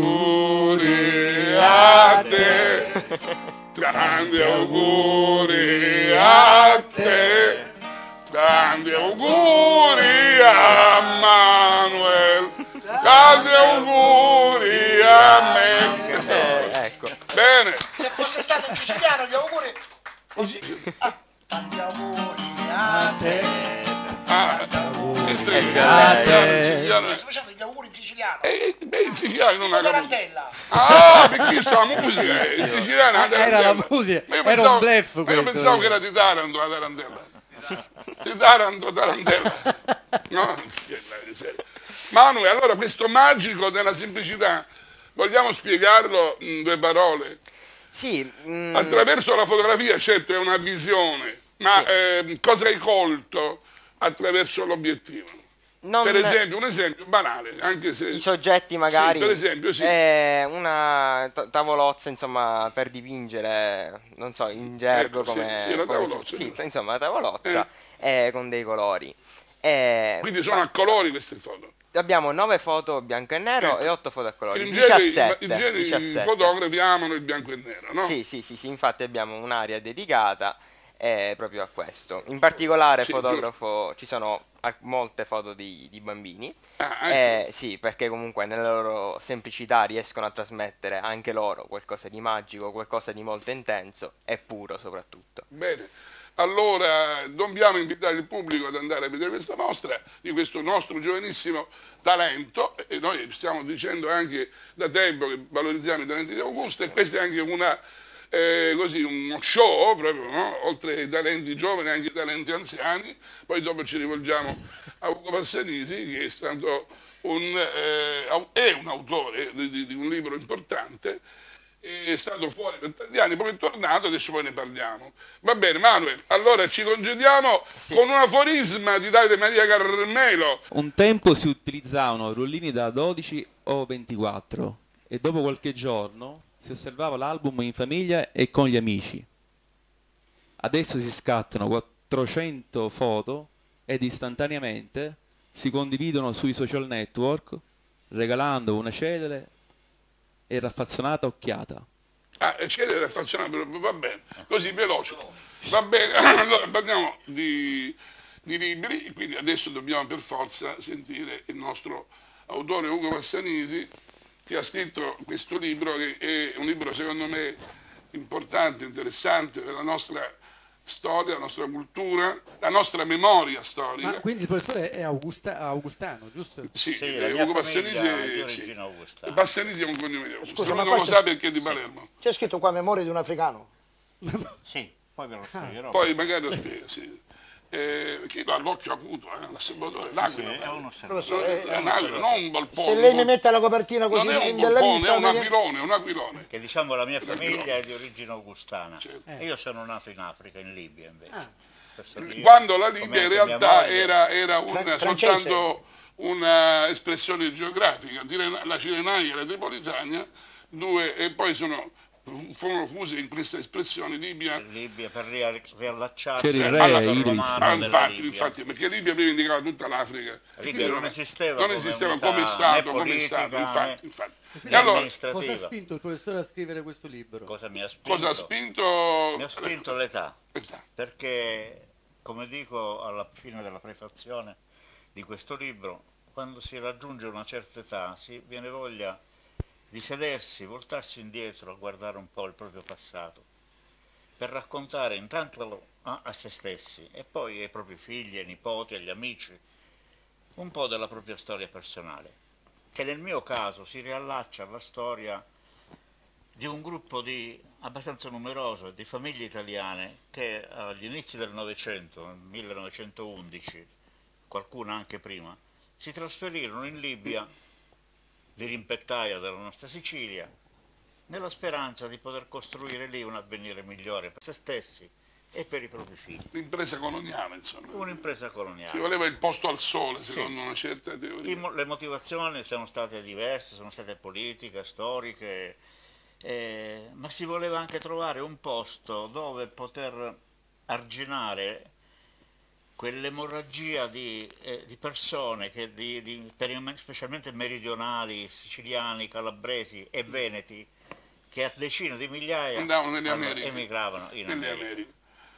Speaker 2: auguri a te, tanti auguri a te, tanti auguri a Manuel, tanti auguri a me.
Speaker 7: Ecco.
Speaker 2: Bene,
Speaker 5: Se fosse stato un siciliano, gli auguri. Così. Ah, tanti auguri a te.
Speaker 2: siciliano.
Speaker 5: Sto facendo gli auguri in siciliano.
Speaker 2: Beh, il siciliano non
Speaker 5: Tipo
Speaker 2: ha capito.
Speaker 5: tarantella.
Speaker 2: Ah, perché sta la musica, il siciliano è
Speaker 3: Era la musica,
Speaker 2: Ma io
Speaker 3: era
Speaker 2: pensavo-
Speaker 3: un bluff
Speaker 2: ma io
Speaker 3: questo.
Speaker 2: pensavo che era di Taranto la tarantella. Di Taranto, tarantella. No? Che miseria. Manuel, allora questo magico della semplicità, vogliamo spiegarlo in due parole?
Speaker 7: Sì,
Speaker 2: Attraverso la fotografia, certo, è una visione, ma cosa hai colto attraverso l'obiettivo?
Speaker 7: non
Speaker 2: Per esempio, un esempio banale, anche se...
Speaker 7: i soggetti magari.
Speaker 2: Sì, per esempio, sì.
Speaker 7: Una tavolozza, insomma, per dipingere, non so, in gergo
Speaker 2: Ecco, sì,
Speaker 7: come...
Speaker 2: sì, la
Speaker 7: come
Speaker 2: tavolozza,
Speaker 7: sì,
Speaker 2: giusto.
Speaker 7: insomma, la tavolozza con dei colori.
Speaker 2: Quindi sono a colori queste foto.
Speaker 7: Abbiamo 9 foto bianco e nero
Speaker 2: Ecco.
Speaker 7: e 8 foto a colori.
Speaker 2: In genere,
Speaker 7: 17.
Speaker 2: in genere i
Speaker 7: 17.
Speaker 2: fotografi amano il bianco e nero, no?
Speaker 7: Sì, infatti abbiamo un'area dedicata proprio a questo. In particolare
Speaker 2: Sì,
Speaker 7: fotografo, ci sono molte foto di bambini,
Speaker 2: Ah, ecco.
Speaker 7: sì, perché comunque nella loro semplicità riescono a trasmettere anche loro qualcosa di magico, qualcosa di molto intenso e puro soprattutto.
Speaker 2: Bene, allora dobbiamo invitare il pubblico ad andare a vedere questa mostra di questo nostro giovanissimo talento, e noi stiamo dicendo anche da tempo che valorizziamo i talenti di Augusto, e questa è anche una, così, uno show proprio, no? Oltre ai talenti giovani anche ai talenti anziani. Poi dopo ci rivolgiamo a Ugo Passanisi, che è stato è un autore di un libro importante, è stato fuori per tanti anni, poi è tornato, adesso poi ne parliamo. Va bene, Manuel, allora ci congediamo con un aforisma di Davide Maria Carmelo.
Speaker 1: Un tempo si utilizzavano rullini da 12 o 24 e dopo qualche giorno si osservava l'album in famiglia e con gli amici. Adesso si scattano 400 foto ed istantaneamente si condividono sui social network regalando una celere e raffazzonata occhiata.
Speaker 2: chiedere la frazione, va bene, così veloce. Va bene, allora parliamo di libri, quindi adesso dobbiamo per forza sentire il nostro autore Ugo Bassanisi, che ha scritto questo libro, che è un libro secondo me importante, interessante per la nostra storia, la nostra cultura, la nostra memoria storica.
Speaker 3: Ma quindi il professore è augustano, giusto?
Speaker 2: Sì,
Speaker 6: Sì, la mia
Speaker 2: Ugo
Speaker 6: famiglia è di
Speaker 2: Bassanisi,
Speaker 6: origine augustana.
Speaker 2: Bassanisi è un cognome di Augusto,
Speaker 5: Scusa,
Speaker 2: lui
Speaker 5: ma
Speaker 2: non
Speaker 5: qua
Speaker 2: lo
Speaker 5: c'è-
Speaker 2: sa perché è di Palermo.
Speaker 5: C'è scritto qua memoria di un africano.
Speaker 6: Sì, poi ve lo spiegherò.
Speaker 2: Poi magari lo spiega, sì. Chi ha l'occhio acuto, un osservatore, l'aquila.
Speaker 6: Sì, è un
Speaker 5: Professore,
Speaker 6: osservatore.
Speaker 2: È un'aquila, non un polpone.
Speaker 5: Se lei mi mette la copertina così
Speaker 2: non è un
Speaker 5: in bella
Speaker 2: polpone,
Speaker 5: vista,
Speaker 2: è un
Speaker 5: mi viene-
Speaker 2: aquilone, un aquilone.
Speaker 6: Che diciamo la mia famiglia è di origine augustana.
Speaker 2: Certo.
Speaker 6: E io sono nato in Africa, in Libia invece. Questo Dio,
Speaker 2: Quando la
Speaker 6: come
Speaker 2: Libia in
Speaker 6: anche mia
Speaker 2: realtà
Speaker 6: moglie,
Speaker 2: era
Speaker 5: francese.
Speaker 2: soltanto una espressione geografica, la Cirenaica e la Tripolitania, e poi furono fuse in questa espressione Libia.
Speaker 6: Libia per riallacciarsi
Speaker 1: C'era il
Speaker 6: al
Speaker 1: re,
Speaker 6: Stato
Speaker 1: Iris.
Speaker 6: romano della Libia.
Speaker 2: Infatti, perché Libia aveva indicato tutta l'Africa.
Speaker 6: Libia non esisteva,
Speaker 2: Non esisteva come
Speaker 6: unità
Speaker 2: Stato,
Speaker 6: né politica,
Speaker 2: infatti.
Speaker 6: né
Speaker 2: E allora,
Speaker 3: Cosa ha
Speaker 6: amministrativa.
Speaker 3: spinto il professore a scrivere questo libro?
Speaker 6: Cosa mi ha spinto?
Speaker 2: cosa ha spinto?
Speaker 6: Mi ha spinto l'età.
Speaker 2: L'età.
Speaker 6: Perché, come dico alla fine della prefazione di questo libro, quando si raggiunge una certa età si viene voglia di sedersi, voltarsi indietro a guardare un po' il proprio passato, per raccontare intanto a se stessi e poi ai propri figli, ai nipoti, agli amici, un po' della propria storia personale, che nel mio caso si riallaccia alla storia di un gruppo abbastanza numeroso di famiglie italiane che agli inizi del Novecento, nel 1911, qualcuna anche prima, si trasferirono in Libia, di rimpettaia della nostra Sicilia, nella speranza di poter costruire lì un avvenire migliore per se stessi e per i propri figli.
Speaker 2: L'impresa coloniale, insomma.
Speaker 6: Un'impresa
Speaker 2: Si
Speaker 6: coloniale.
Speaker 2: voleva il posto al sole, secondo una certa teoria.
Speaker 6: Le motivazioni sono state diverse, sono state politiche, storiche, ma si voleva anche trovare un posto dove poter arginare quell'emorragia di persone, specialmente meridionali, siciliani, calabresi e veneti, che a decine di migliaia
Speaker 2: Andavano nelle Americhe.
Speaker 6: emigravano in
Speaker 2: Nelle
Speaker 6: America.
Speaker 2: Americhe.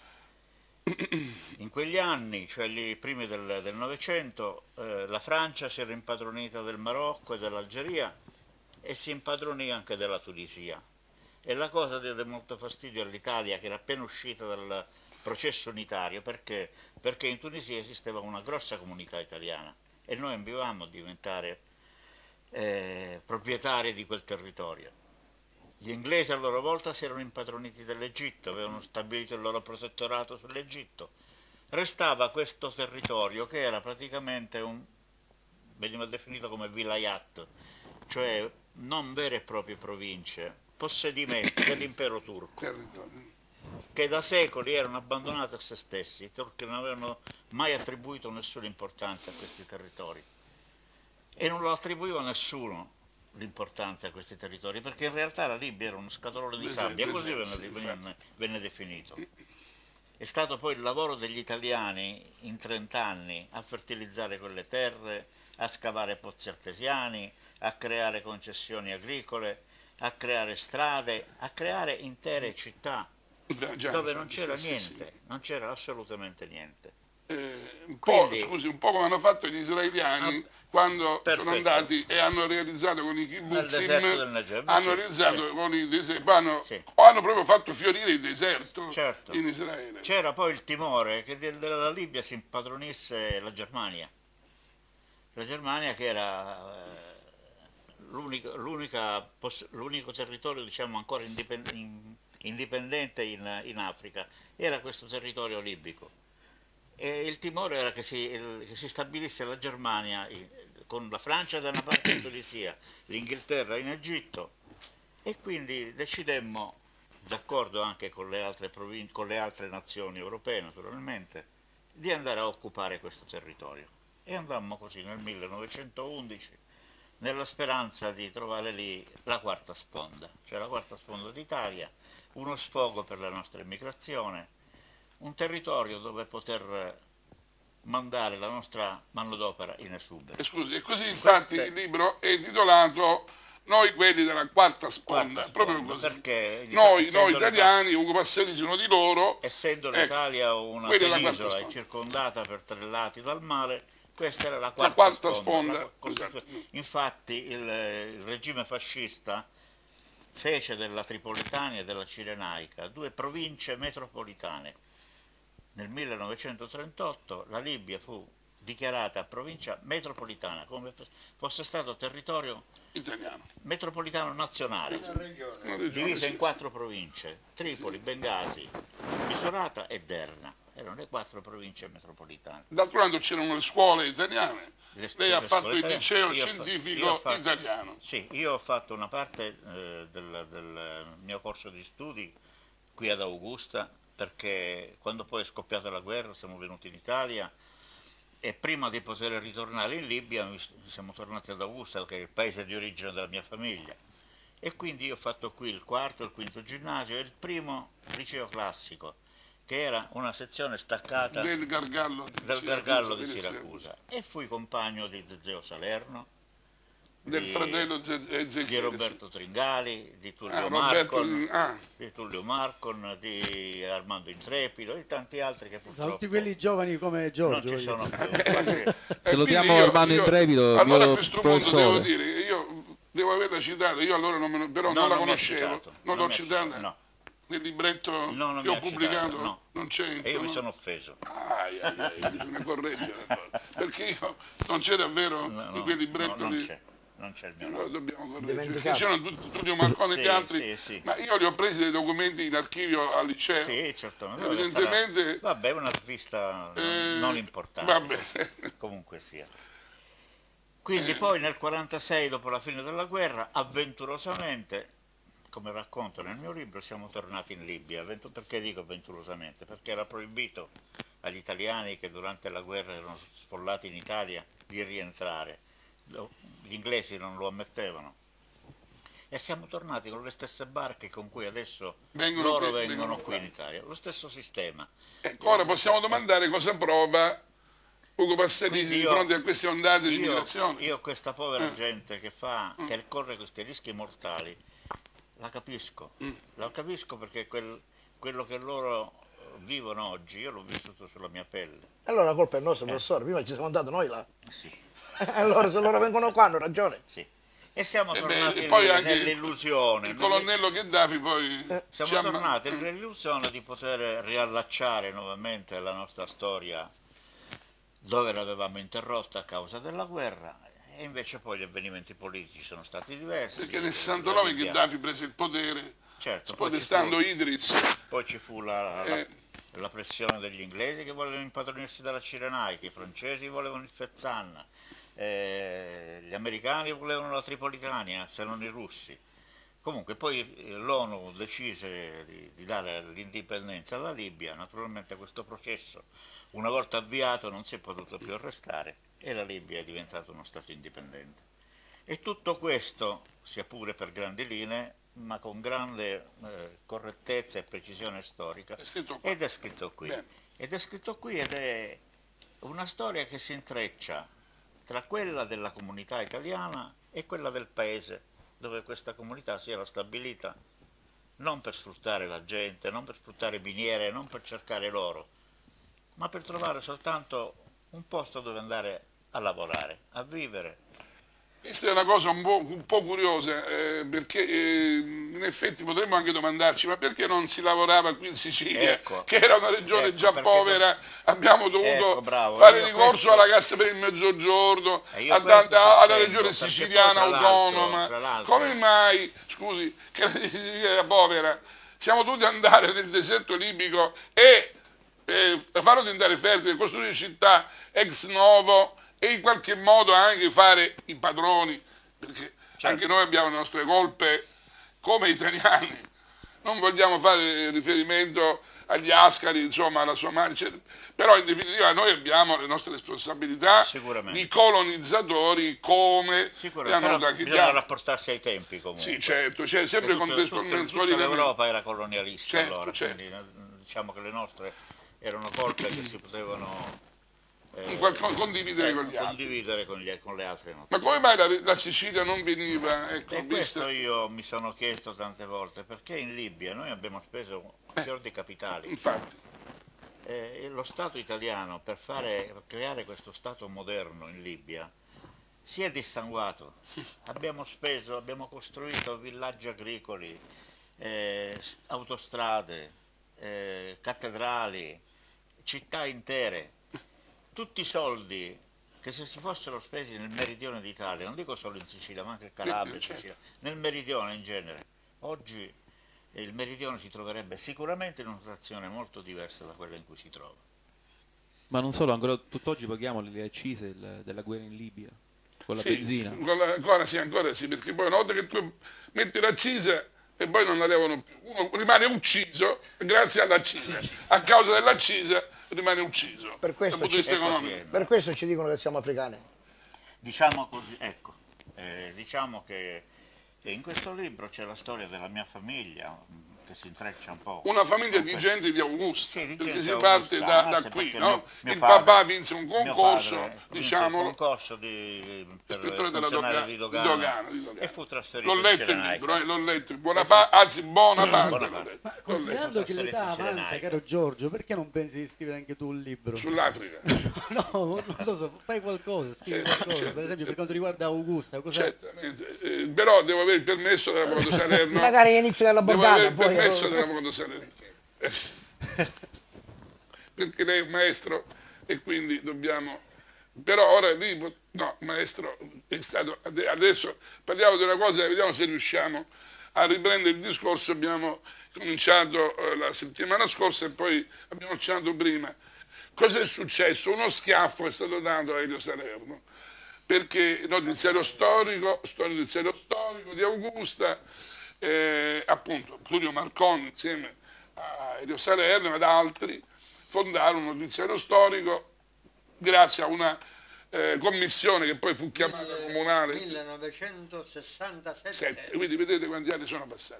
Speaker 6: In quegli anni, cioè i primi del Novecento, la Francia si era impadronita del Marocco e dell'Algeria e si impadronì anche della Tunisia. E la cosa diede molto fastidio all'Italia, che era appena uscita dal processo unitario, perché in Tunisia esisteva una grossa comunità italiana e noi ambivamo a diventare proprietari di quel territorio. Gli inglesi a loro volta si erano impadroniti dell'Egitto, avevano stabilito il loro protettorato sull'Egitto. Restava questo territorio che era praticamente veniva definito come vilayat, cioè non vere e proprie province, possedimenti dell'impero turco,
Speaker 2: Territorio.
Speaker 6: che da secoli erano abbandonati a se stessi. I turchi non avevano mai attribuito nessuna importanza a questi territori e non lo attribuiva nessuno l'importanza a questi territori, perché in realtà la Libia era uno scatolone di sabbia, così venne definito. È stato poi il lavoro degli italiani in 30 anni a fertilizzare quelle terre, a scavare pozzi artesiani, a creare concessioni agricole, a creare strade, a creare intere città dove non c'era niente, non c'era assolutamente niente.
Speaker 2: Un
Speaker 6: Quindi-
Speaker 2: po' come hanno fatto gli israeliani quando
Speaker 6: Perfetto.
Speaker 2: sono andati e hanno realizzato con i
Speaker 6: Nel
Speaker 2: kibbutzim,
Speaker 6: deserto del Negev,
Speaker 2: hanno
Speaker 6: sì,
Speaker 2: realizzato
Speaker 6: sì.
Speaker 2: con i deserti,
Speaker 6: Sì.
Speaker 2: hanno proprio fatto fiorire il deserto
Speaker 6: Certo.
Speaker 2: in Israele.
Speaker 6: C'era poi il timore che della Libia si impadronisse la Germania. La Germania che era l'unico territorio, diciamo, ancora indipendente in Africa, era questo territorio libico. E il timore era che si stabilisse la Germania con la Francia da una parte in Tunisia, l'Inghilterra in Egitto, e quindi decidemmo, d'accordo anche con le altre nazioni europee naturalmente, di andare a occupare questo territorio. E andammo così nel 1911 nella speranza di trovare lì la quarta sponda, cioè la quarta sponda d'Italia, uno sfogo per la nostra immigrazione, un territorio dove poter mandare la nostra manodopera in esubero.
Speaker 2: Scusi, e così infatti il libro è intitolato noi quelli della quarta sponda,
Speaker 6: Quarta
Speaker 2: proprio
Speaker 6: sponda,
Speaker 2: così.
Speaker 6: perché
Speaker 2: Noi
Speaker 6: essendo
Speaker 2: italiani, Ugo Passadisi uno di loro,
Speaker 6: essendo
Speaker 2: ecco,
Speaker 6: l'Italia una
Speaker 2: quella è la quarta
Speaker 6: penisola e
Speaker 2: sponda.
Speaker 6: circondata per 3 lati dal mare, questa era la
Speaker 2: La
Speaker 6: quarta,
Speaker 2: quarta
Speaker 6: sponda.
Speaker 2: sponda,
Speaker 6: Costituzione.
Speaker 2: esatto.
Speaker 6: Infatti il regime fascista fece della Tripolitania e della Cirenaica 2 province metropolitane. Nel 1938 la Libia fu dichiarata provincia metropolitana, come fosse stato territorio
Speaker 2: Italiano.
Speaker 6: metropolitano nazionale,
Speaker 4: Una regione.
Speaker 2: Una regione,
Speaker 6: divisa in
Speaker 2: sì.
Speaker 6: 4 province: Tripoli, Bengasi, Misurata e Derna. Erano le 4 province metropolitane.
Speaker 2: D'altro canto c'erano le scuole italiane, lei ha
Speaker 6: Le
Speaker 2: fatto il
Speaker 6: scuole
Speaker 2: liceo
Speaker 6: italiane.
Speaker 2: scientifico
Speaker 6: Io ho fatto-
Speaker 2: italiano.
Speaker 6: Sì, io ho fatto una parte del mio corso di studi qui ad Augusta, perché quando poi è scoppiata la guerra siamo venuti in Italia e prima di poter ritornare in Libia siamo tornati ad Augusta, che è il paese di origine della mia famiglia. E quindi io ho fatto qui il quarto, il quinto ginnasio e il primo liceo classico, che era una sezione staccata
Speaker 2: Del Gargallo
Speaker 6: di Siracusa, e fui compagno di Zezeo Salerno,
Speaker 2: del
Speaker 6: di-
Speaker 2: fratello
Speaker 6: di
Speaker 2: Ezechiele.
Speaker 6: Roberto Tringali, di Tullio
Speaker 2: Roberto,
Speaker 6: Marcon, di Armando Intrepido e di tanti altri che
Speaker 3: Sono
Speaker 6: purtroppo
Speaker 3: tutti quelli giovani come Giorgio.
Speaker 6: non ci
Speaker 3: voglio
Speaker 6: sono
Speaker 3: dire.
Speaker 6: più. Infatti,
Speaker 1: Salutiamo
Speaker 2: quindi
Speaker 1: Armando Intrepido,
Speaker 2: allora a
Speaker 1: mio
Speaker 2: questo punto devo
Speaker 1: professore.
Speaker 2: dire, io devo averla citata, io allora però
Speaker 6: no,
Speaker 2: non la
Speaker 6: mi ha
Speaker 2: conoscevo,
Speaker 6: citato,
Speaker 2: non l'ho
Speaker 6: mi ha
Speaker 2: citata.
Speaker 6: citato, no.
Speaker 2: Nel libretto
Speaker 6: No, non
Speaker 2: che
Speaker 6: mi
Speaker 2: ho
Speaker 6: ha
Speaker 2: pubblicato
Speaker 6: citato, no.
Speaker 2: non c'è.
Speaker 6: E io mi sono offeso.
Speaker 2: Bisogna correggere allora. Perché io non c'è davvero in quel libretto
Speaker 6: non
Speaker 2: lì.
Speaker 6: c'è, non c'è il mio
Speaker 2: Allora
Speaker 6: nome.
Speaker 2: dobbiamo correggere. Perché
Speaker 5: Dimenticato.
Speaker 2: c'erano Tullio Marconi e
Speaker 6: Sì,
Speaker 2: gli altri,
Speaker 6: sì, sì.
Speaker 2: ma io li ho presi dei documenti in archivio al liceo.
Speaker 6: Sì, certamente.
Speaker 2: Evidentemente
Speaker 6: Vabbè, una rivista non importante.
Speaker 2: va bene.
Speaker 6: Comunque sia. Quindi poi nel 1946, dopo la fine della guerra, avventurosamente, come racconto nel mio libro, siamo tornati in Libia. Perché dico avventurosamente? Perché era proibito agli italiani che durante la guerra erano sfollati in Italia di rientrare. Gli inglesi non lo ammettevano. E siamo tornati con le stesse barche con cui adesso
Speaker 2: Vengono
Speaker 6: vengono
Speaker 2: qua.
Speaker 6: qui in Italia. Lo stesso sistema.
Speaker 2: Ecco, ora possiamo domandare cosa prova Ugo Passadisi
Speaker 6: Quindi
Speaker 2: di
Speaker 6: io-
Speaker 2: fronte a queste ondate di
Speaker 6: Io,
Speaker 2: migrazione.
Speaker 6: io questa povera gente che corre questi rischi mortali, la capisco. La capisco perché quello che loro vivono oggi, io l'ho vissuto sulla mia pelle.
Speaker 8: Allora la colpa è nostra, professore, prima ci siamo andati noi là.
Speaker 6: Sì,
Speaker 8: Allora se loro vengono qua hanno ragione.
Speaker 6: sì. E siamo
Speaker 2: E
Speaker 6: tornati
Speaker 2: poi
Speaker 6: lì
Speaker 2: anche
Speaker 6: nell'illusione.
Speaker 2: Il colonnello Gheddafi poi
Speaker 6: Siamo
Speaker 2: ci ha-
Speaker 6: tornati nell'illusione di poter riallacciare nuovamente la nostra storia dove l'avevamo interrotta a causa della guerra, e invece poi gli avvenimenti politici sono stati diversi.
Speaker 2: perché nel
Speaker 6: La
Speaker 2: 69
Speaker 6: Libia-
Speaker 2: Gheddafi prese il potere,
Speaker 6: Certo,
Speaker 2: spodestando Idris.
Speaker 6: poi ci fu la pressione degli inglesi che volevano impadronirsi della Cirenaica, i francesi volevano il Fezzan, gli americani volevano la Tripolitania, se non i russi. Comunque poi l'ONU decise di dare l'indipendenza alla Libia. Naturalmente questo processo, una volta avviato, non si è potuto più arrestare e la Libia è diventata uno Stato indipendente. E tutto questo, sia pure per grandi linee, ma con grande correttezza e precisione storica,
Speaker 2: È scritto qua.
Speaker 6: ed è scritto qui.
Speaker 2: Bene.
Speaker 6: Ed è scritto qui ed è una storia che si intreccia tra quella della comunità italiana e quella del paese dove questa comunità si era stabilita, non per sfruttare la gente, non per sfruttare miniere, non per cercare l'oro, ma per trovare soltanto un posto dove andare a lavorare, a vivere.
Speaker 2: Questa è una cosa un po' curiosa, perché in effetti potremmo anche domandarci, ma perché non si lavorava qui in Sicilia,
Speaker 6: Ecco.
Speaker 2: che era una regione
Speaker 6: Ecco,
Speaker 2: già
Speaker 6: perché
Speaker 2: povera, abbiamo dovuto
Speaker 6: Ecco, bravo.
Speaker 2: fare
Speaker 6: Io
Speaker 2: ricorso
Speaker 6: questo-
Speaker 2: alla Cassa per il Mezzogiorno,
Speaker 6: io
Speaker 2: alla
Speaker 6: questo sostengo,
Speaker 2: regione
Speaker 6: perché
Speaker 2: siciliana
Speaker 6: poi, tra l'altro,
Speaker 2: autonoma. Come mai, scusi, che la Sicilia era povera, siamo dovuti andare nel deserto libico e farlo diventare fertile, costruire città ex novo e in qualche modo anche fare i padroni, perché
Speaker 6: Certo.
Speaker 2: anche noi abbiamo le nostre colpe come italiani, non vogliamo fare riferimento agli Ascari, insomma alla Somalia, eccetera. Però in definitiva noi abbiamo le nostre responsabilità
Speaker 6: Sicuramente.
Speaker 2: di colonizzatori come le
Speaker 6: Sicuramente,
Speaker 2: hanno
Speaker 6: però
Speaker 2: avuto anche gli
Speaker 6: bisogna
Speaker 2: altri.
Speaker 6: rapportarsi ai tempi comunque.
Speaker 2: Sì, certo, sempre contestualmente.
Speaker 6: Tutta l'Europa era colonialista,
Speaker 2: Certo,
Speaker 6: allora,
Speaker 2: certo.
Speaker 6: quindi diciamo che le nostre erano colpe che si potevano
Speaker 2: condividere con gli altri.
Speaker 6: condividere con le altre nazioni.
Speaker 2: Ma come mai la Sicilia non veniva, ecco,
Speaker 6: E questo
Speaker 2: vista?
Speaker 6: io mi sono chiesto tante volte, perché in Libia noi abbiamo speso un fior di capitali.
Speaker 2: Infatti,
Speaker 6: Lo Stato italiano, per creare questo Stato moderno in Libia, si è dissanguato. Abbiamo costruito villaggi agricoli, autostrade, cattedrali, città intere, tutti soldi che se si fossero spesi nel meridione d'Italia, non dico solo in Sicilia, ma anche in Calabria,
Speaker 2: certo.
Speaker 6: Sicilia, nel meridione in genere, oggi il meridione si troverebbe sicuramente in una situazione molto diversa da quella in cui si trova.
Speaker 1: Ma non solo, ancora tutt'oggi paghiamo le accise della guerra in Libia, con la
Speaker 2: sì,
Speaker 1: benzina.
Speaker 2: ancora sì, perché poi una volta che tu metti l'accisa e poi non la levano più, uno rimane ucciso grazie all'accisa, a causa dell'accisa rimane ucciso
Speaker 8: Per questo
Speaker 2: dal punto di vista
Speaker 6: ci-
Speaker 2: economico.
Speaker 8: Per questo ci dicono che siamo africani.
Speaker 6: Diciamo così, ecco, diciamo che in questo libro c'è la storia della mia famiglia, che si intreccia un po'.
Speaker 2: Una famiglia
Speaker 6: con
Speaker 2: di
Speaker 6: questo.
Speaker 2: gente di Augusta,
Speaker 6: Sì, di
Speaker 2: perché
Speaker 6: gente
Speaker 2: si parte
Speaker 6: augustana,
Speaker 2: da qui,
Speaker 6: perché
Speaker 2: no?
Speaker 6: mio
Speaker 2: Il
Speaker 6: padre-
Speaker 2: papà vinse un
Speaker 6: mio
Speaker 2: concorso,
Speaker 6: padre vinse
Speaker 2: diciamolo,
Speaker 6: un concorso per
Speaker 2: ispettore della
Speaker 6: funzionario di Dogana,
Speaker 2: di Dogana.
Speaker 6: e fu trasferito
Speaker 2: L'ho
Speaker 6: in
Speaker 2: letto il
Speaker 6: Cirenaica.
Speaker 2: libro, l'ho letto, buona parte
Speaker 6: buona
Speaker 2: l'ho
Speaker 6: parte.
Speaker 2: letto.
Speaker 3: Ma
Speaker 2: L'ho letto.
Speaker 3: considerando che l'età
Speaker 6: Trasferito in
Speaker 3: avanza,
Speaker 6: Cirenaica.
Speaker 3: caro Giorgio, perché non pensi di scrivere anche tu un libro?
Speaker 2: Sull'Africa.
Speaker 3: No, non so, fai qualcosa, scrivi
Speaker 2: Certo,
Speaker 3: qualcosa,
Speaker 2: certo,
Speaker 3: per esempio per
Speaker 2: certo.
Speaker 3: quanto riguarda Augusta, cosa...
Speaker 2: Certamente, però devo avere il permesso dell'avvocato Salerno.
Speaker 8: Magari inizi dalla
Speaker 2: Devo avere
Speaker 8: borgata,
Speaker 2: il
Speaker 8: poi...
Speaker 2: permesso dell'avvocato Salerno. Perché lei è un maestro e quindi dobbiamo... Però ora dico, no, maestro, è stato... Adesso parliamo di una cosa e vediamo se riusciamo a riprendere il discorso. Abbiamo cominciato la settimana scorsa e poi abbiamo accennato prima. Cosa è successo? Uno schiaffo è stato dato a Elio Salerno, perché notiziario storico di Augusta, appunto Tullio Marconi insieme a Elio Salerno e ad altri fondarono un notiziario storico grazie a una commissione che poi fu chiamata comunale
Speaker 4: 1967.
Speaker 2: quindi vedete quanti anni sono passati.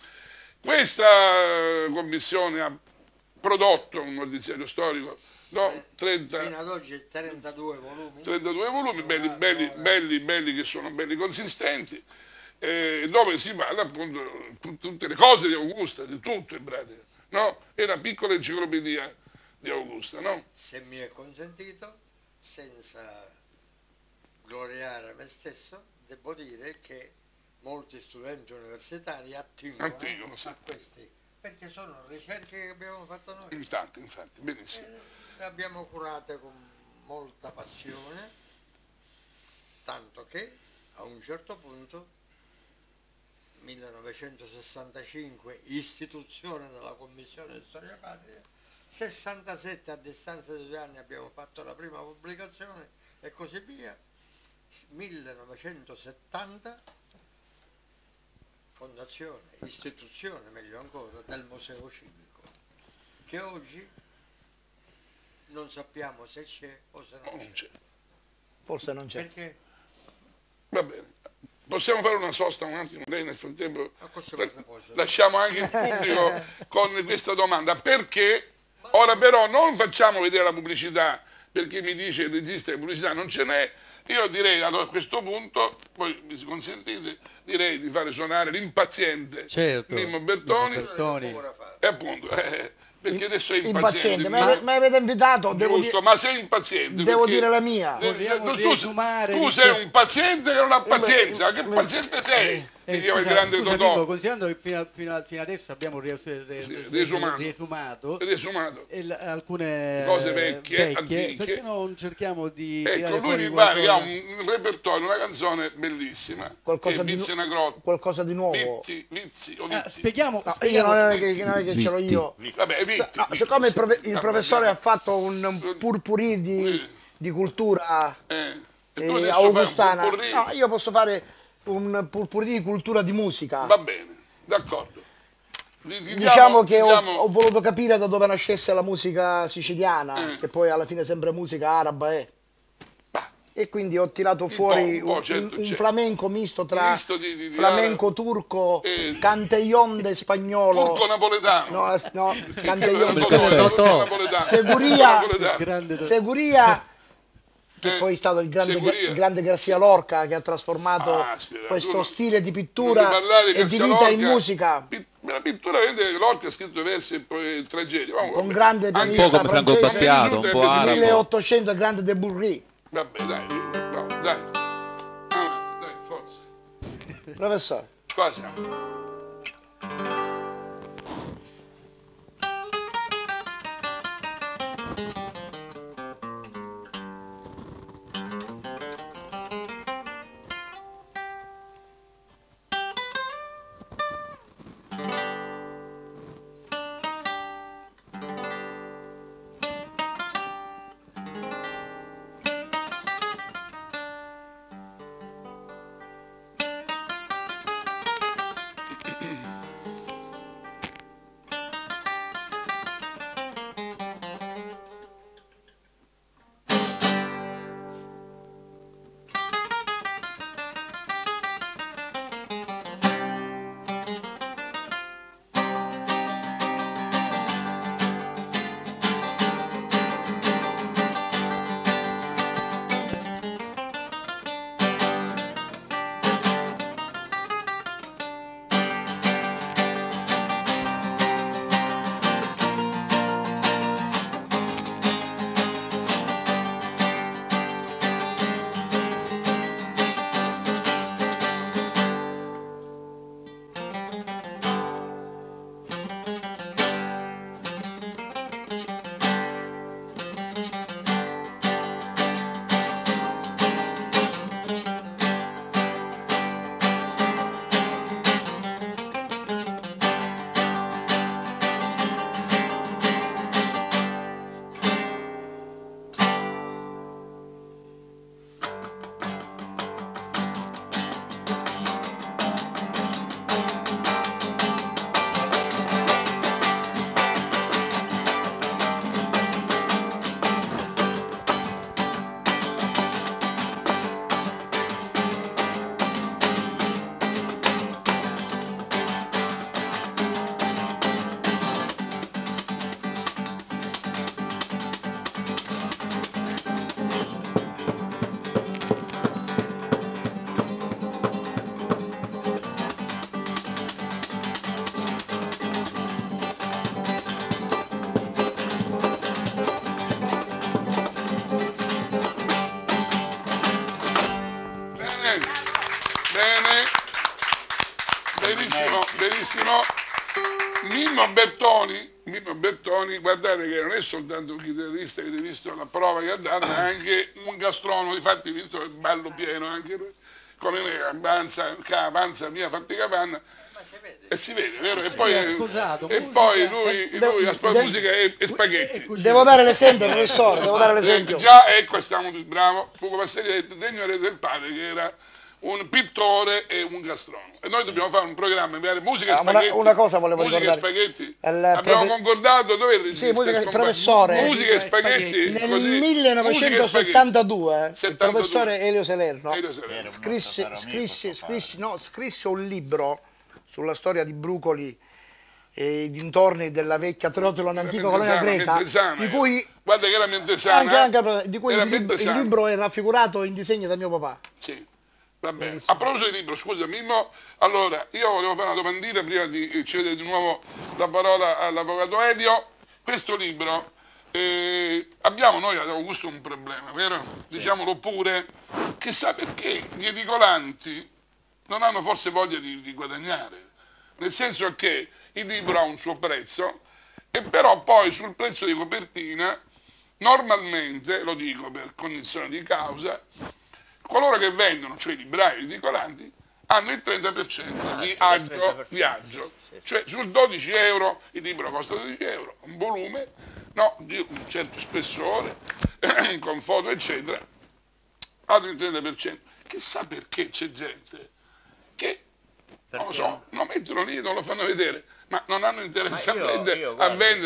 Speaker 2: Questa commissione ha prodotto un notiziario storico, no?
Speaker 4: Fino ad oggi 32 volumi.
Speaker 2: 32 volumi, belli che sono belli consistenti, dove si parla appunto tutte le cose di Augusta, di tutto in pratica, no? È una piccola enciclopedia di Augusta, no?
Speaker 4: Se mi è consentito, senza gloriare me stesso, devo dire che molti studenti universitari attingono
Speaker 2: Sì.
Speaker 4: a questi, perché sono ricerche che abbiamo fatto noi.
Speaker 2: Infatti, benissimo.
Speaker 4: Le abbiamo curate con molta passione, tanto che a un certo punto, 1965, istituzione della Commissione di Storia Patria, 67 a distanza di 2 anni abbiamo fatto la prima pubblicazione e così via, 1970 fondazione, istituzione meglio ancora, del Museo Civico, che oggi non sappiamo se c'è o se non c'è.
Speaker 8: Forse non c'è.
Speaker 4: Perché
Speaker 2: Va bene. Possiamo fare una sosta un attimo, lei nel frattempo
Speaker 4: a questo cosa posso
Speaker 2: lasciamo anche il pubblico con questa domanda, perché ora però non facciamo vedere la pubblicità, perché mi dice il regista che pubblicità non ce n'è. Io direi allora, a questo punto, poi mi consentite, direi di fare suonare l'impaziente
Speaker 3: Certo,
Speaker 2: Mimmo Bertoni,
Speaker 3: Bertoni.
Speaker 2: e appunto, perché adesso è
Speaker 8: Impaziente,
Speaker 2: impaziente.
Speaker 8: mi avete invitato, devo,
Speaker 2: Giusto, ma sei impaziente.
Speaker 8: devo
Speaker 2: perché
Speaker 8: dire la mia.
Speaker 3: Vogliamo
Speaker 2: tu
Speaker 3: riesumare,
Speaker 2: sei un paziente che non ha pazienza, che paziente sei? Diceva il grande
Speaker 3: scusa,
Speaker 2: Totò.
Speaker 3: Mimmo, considerando che fino adesso abbiamo riesumato
Speaker 2: Riesumato.
Speaker 3: alcune
Speaker 2: Cose vecchie, antiche.
Speaker 3: perché non cerchiamo di
Speaker 2: Ecco,
Speaker 3: tirare
Speaker 2: lui
Speaker 3: fuori
Speaker 2: mi pare che ha
Speaker 3: qualcosa?
Speaker 2: un repertorio, una canzone bellissima.
Speaker 8: Qualcosa
Speaker 2: che
Speaker 8: di
Speaker 2: Vizzi una grotta.
Speaker 8: qualcosa di nuovo.
Speaker 2: Vizi o
Speaker 3: Ah,
Speaker 2: Vizi.
Speaker 3: spieghiamo,
Speaker 8: No, io
Speaker 3: spieghiamo-
Speaker 8: non è che ce l'ho io.
Speaker 2: Vabbè, Vitti.
Speaker 8: No, siccome il professore ha fatto un purpurì di cultura
Speaker 2: E tu adesso
Speaker 8: augustana,
Speaker 2: fai un purpurri.
Speaker 8: no, io posso fare un purpurì di cultura di musica.
Speaker 2: Va bene, d'accordo.
Speaker 8: Diciamo che ho voluto capire da dove nascesse la musica siciliana, che poi alla fine è sempre musica araba è. E quindi ho tirato fuori
Speaker 2: un po', certo,
Speaker 8: un
Speaker 2: certo.
Speaker 8: flamenco misto tra
Speaker 2: Misto di
Speaker 8: flamenco
Speaker 2: arabo.
Speaker 8: turco, cantillon spagnolo.
Speaker 2: Turco napoletano.
Speaker 8: No, cantillon
Speaker 2: Totò,
Speaker 3: Totò.
Speaker 2: napoletano.
Speaker 8: Seguria,
Speaker 2: Napoletano.
Speaker 3: grande
Speaker 8: Seguria che poi è stato il grande Garcia Lorca che ha trasformato questo stile di pittura e di vita in musica.
Speaker 2: La pittura, vede, Lorca ha scritto versi e poi tragedie.
Speaker 8: Un grande pianista
Speaker 1: un po' come Franco Battiato, un po' arabo.
Speaker 8: 1800, il grande De Burri.
Speaker 2: Vabbè, dai, no, dai. Avanti, dai, forza.
Speaker 8: Professore.
Speaker 2: Qua siamo. Benissimo. Mimmo Bertoni, guardate che non è soltanto un chitarrista che avete visto la prova che ha dato, ma anche un gastronomo, difatti visto il ballo pieno anche lui, come me, panza mia fatti capanna. E si vede, vero? E poi, lui ascolta musica e spaghetti.
Speaker 8: Devo dare l'esempio, professore, devo dare l'esempio.
Speaker 2: Già, ecco, stiamo bravo. Poco Passeri ha detto degno erede del padre, che era un pittore e un gastronomo. E noi dobbiamo fare un programma, musica e spaghetti.
Speaker 8: Una cosa volevo
Speaker 2: musica
Speaker 8: ricordare.
Speaker 2: E spaghetti. Abbiamo concordato, dove
Speaker 8: sì, professore.
Speaker 2: Musica e spaghetti.
Speaker 8: Nel 1972 il professore Elio Salerno scrisse un libro sulla storia di Brucoli e i dintorni della vecchia Trotolo, un'antica colonia greca, di cui
Speaker 2: guarda che era Mentesana,
Speaker 8: di cui il libro è raffigurato in disegni da mio papà.
Speaker 2: Sì. Vabbè. A proposito di libro, scusa Mimmo, allora io volevo fare una domandina prima di cedere di nuovo la parola all'avvocato Elio. Questo libro abbiamo noi ad Augusto un problema, vero? Diciamolo pure, chissà perché gli edicolanti non hanno forse voglia di guadagnare, nel senso che il libro ha un suo prezzo e però poi sul prezzo di copertina normalmente, lo dico per cognizione di causa, coloro che vendono, cioè i librai e i edicolanti, hanno il 30% di viaggio. Cioè su 12 euro, il libro costa 12 euro, un volume, no, di un certo spessore, con foto eccetera, hanno il 30%. Chissà perché c'è gente che, non lo so, lo mettono lì, non lo fanno vedere, ma non hanno interesse a vendere.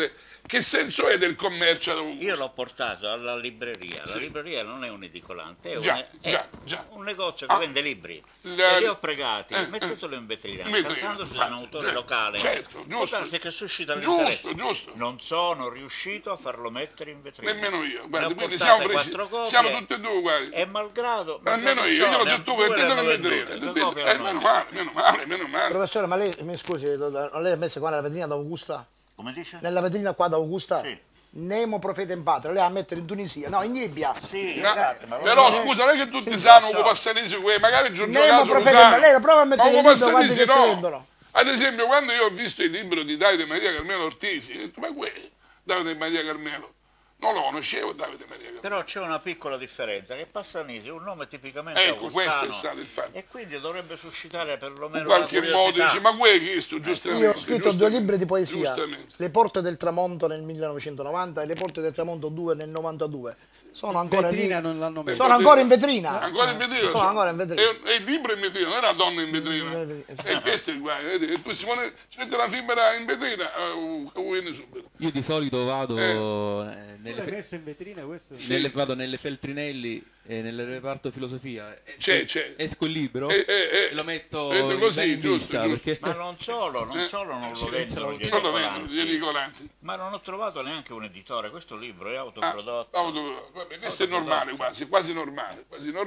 Speaker 2: Che senso è del commercio ad Augusta?
Speaker 6: Io l'ho portato alla libreria. La libreria non è un edicolante, è,
Speaker 2: Già,
Speaker 6: un negozio che vende libri. E li ho pregati, mettetelo in vetrina, trattandosi di un autore locale.
Speaker 2: Certo, giusto.
Speaker 6: Che suscita l'interesse.
Speaker 2: Giusto.
Speaker 6: Non sono riuscito a farlo mettere in vetrina.
Speaker 2: Nemmeno io. Guarda,
Speaker 6: Ne ho
Speaker 2: quindi
Speaker 6: portate
Speaker 2: siamo,
Speaker 6: quattro copie,
Speaker 2: siamo tutti e due uguali.
Speaker 6: E malgrado...
Speaker 2: Almeno io gliel'ho detto, mettetelo in vetrina. Meno male.
Speaker 8: Professore, ma lei, mi scusi, lei ha messo qua nella vetrina d'Augusta?
Speaker 6: Come dice?
Speaker 8: Nella vetrina qua d'Augusta?
Speaker 6: Sì.
Speaker 8: Nemo profeta in patria, lei a mettere in Tunisia, no, in Libia.
Speaker 6: Sì,
Speaker 2: però scusa, non è che tutti sanno come passanisi, magari Giorgio
Speaker 8: Nemo
Speaker 2: Caso lo
Speaker 8: profeta in
Speaker 2: sa.
Speaker 8: lei lo prova a mettere in Libia quanti che si
Speaker 2: no.
Speaker 8: vendono.
Speaker 2: Ad esempio, quando io ho visto il libro di Davide Maria Carmelo Ortisi, ho detto, ma Davide Maria Carmelo? Non lo conoscevo Davide Maria Carmelo.
Speaker 6: Però c'è una piccola differenza, che Passanisi è un nome tipicamente
Speaker 2: ecco, questo
Speaker 6: augustano,
Speaker 2: è stato il fatto.
Speaker 6: e quindi dovrebbe suscitare perlomeno
Speaker 2: in qualche modo dice, ma questo, giustamente.
Speaker 8: Io ho scritto 2 libri di poesia, Le porte del tramonto nel 1990 e Le porte del tramonto 2 nel 92. Sono ancora lì.
Speaker 3: Non l'hanno messo.
Speaker 8: Sono ancora in vetrina.
Speaker 2: Ancora in vetrina?
Speaker 8: Sono ancora in vetrina.
Speaker 2: E il libro in vetrina, non è la donna in vetrina. E questo è il guaio, vedi? Tu si mette la fibra in vetrina, vieni subito.
Speaker 1: Io di solito vado
Speaker 3: L'hai messo in vetrina questo?
Speaker 1: vado nelle Feltrinelli e nel reparto filosofia. Esco il libro
Speaker 2: e
Speaker 1: lo metto
Speaker 2: così,
Speaker 1: in vista. Perché...
Speaker 6: Ma non solo non lo vendono gli
Speaker 2: edicolanti.
Speaker 6: Ma non ho trovato neanche un editore, questo libro è autoprodotto.
Speaker 2: Vabbè, questo è normale, quasi normale.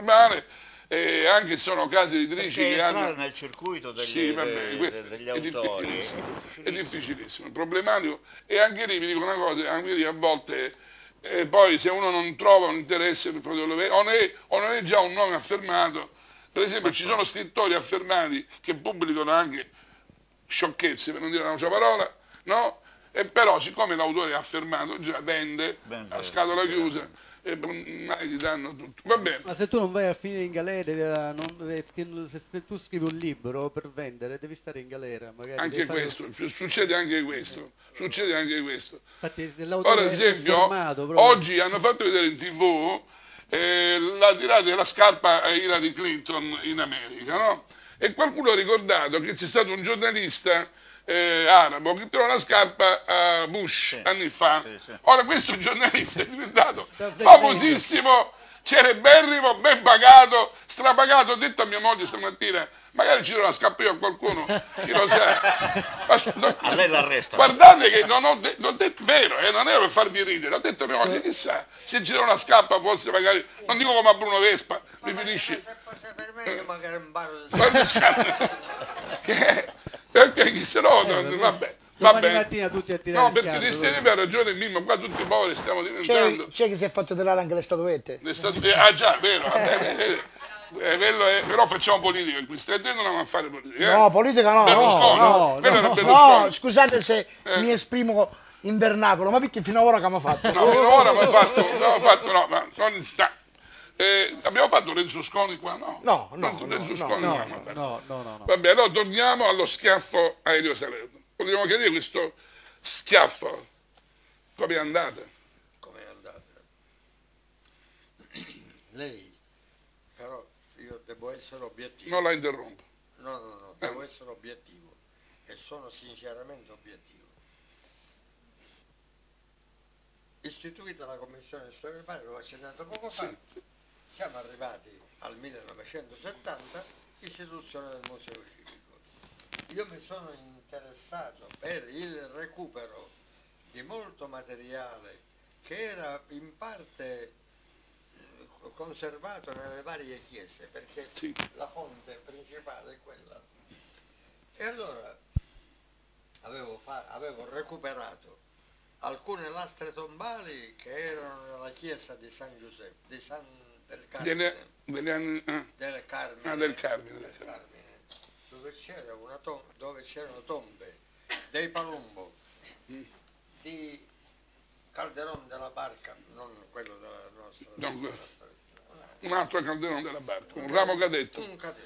Speaker 2: Anche se sono case editrici che hanno
Speaker 6: nel circuito degli autori
Speaker 2: è difficilissimo, è problematico. E anche lì vi dico una cosa, anche lì a volte poi se uno non trova un interesse per poterlo vedere, o non è già un nome affermato. Per esempio ci sono scrittori affermati che pubblicano anche sciocchezze, per non dire una parola, no? E però siccome l'autore è affermato già vende a scatola chiusa, e mai ti danno tutto. Va bene.
Speaker 3: Ma se tu non vai a finire in galera, se tu scrivi un libro per vendere, devi stare in galera. Magari
Speaker 2: anche questo, succede anche questo.
Speaker 3: Infatti,
Speaker 2: ora, ad esempio, oggi hanno fatto vedere in TV la tirata della scarpa a Hillary Clinton in America, no? E qualcuno ha ricordato che c'è stato un giornalista arabo che trovò la scarpa a Bush anni fa. Ora questo giornalista è diventato famosissimo, celeberrimo, ben pagato, strapagato. Ho detto a mia moglie stamattina, magari ci do una scarpa io a qualcuno, chi lo sa.
Speaker 6: A lei l'arresta.
Speaker 2: Guardate che non ho detto vero, non era per farvi ridere, ho detto a mia moglie, chissà, se ci do una scarpa forse magari, non dico come a Bruno Vespa, mi finisci.
Speaker 4: Se fosse per me io magari un paro
Speaker 2: di perché se no, vabbè.
Speaker 3: Domani mattina tutti a tirare
Speaker 2: no, perché ti stai ha ragione Mimmo, qua tutti poveri stiamo diventando.
Speaker 8: C'è chi si è fatto tirare anche le statuette.
Speaker 2: Già, vero, però facciamo politica in questa e non a fare politica.
Speaker 8: No, politica no.
Speaker 2: Berlusconi.
Speaker 8: No, scusate se mi esprimo in vernacolo, ma perché fino ad ora che mi ha fatto?
Speaker 2: No, fino ad ora mi ha fatto, no, ma non sta. Abbiamo fatto Renzo Sconi qua? No. Vabbè, allora torniamo allo schiaffo a Elio Salerno. Vogliamo chiedere questo schiaffo come è andata?
Speaker 4: Come è andata? Lei, però io devo essere obiettivo.
Speaker 2: Non la interrompo.
Speaker 4: No, devo essere obiettivo e sono sinceramente obiettivo. Istituita la commissione di storia del padre, l'ho accennato poco fa, siamo arrivati al 1970, istituzione del Museo Civico. Io mi sono interessato per il recupero di molto materiale che era in parte conservato nelle varie chiese, perché la fonte principale è quella. E allora avevo recuperato alcune lastre tombali che erano nella chiesa di San Giuseppe, del Carmine, del Carmine, dove c'erano tombe dei Palumbo, di Calderon della Barca, non quello della nostra,
Speaker 2: un altro Calderon della Barca, un ramo cadetto,
Speaker 4: un cadetto,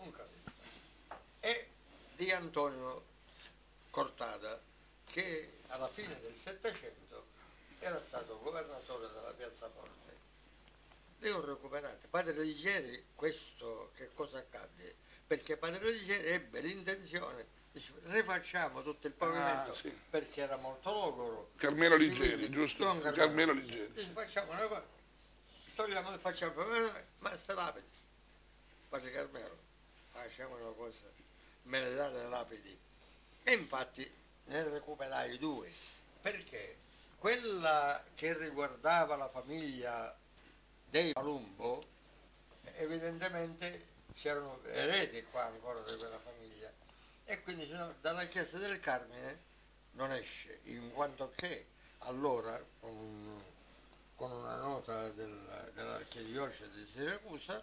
Speaker 4: e di Antonio Cortada, che alla fine del Settecento era stato governatore della Piazza Porte. Li ho recuperati. Padre Redigeri, questo che cosa accadde? Perché Padre Redigeri ebbe l'intenzione Dice, rifacciamo tutto il pavimento perché era molto logoro.
Speaker 2: Carmelo Liggeri, giusto? Carmelo Liggeri.
Speaker 4: Dice, facciamo una cosa, togliamo e facciamo, ma sta lapidi. Quasi Carmelo, facciamo una cosa, me ne date le lapidi. E infatti ne recuperai 2, perché quella che riguardava la famiglia dei Palumbo, evidentemente c'erano eredi qua ancora di quella famiglia, e quindi dalla chiesa del Carmine non esce, in quanto che allora con una nota dell'archidiocesi di Siracusa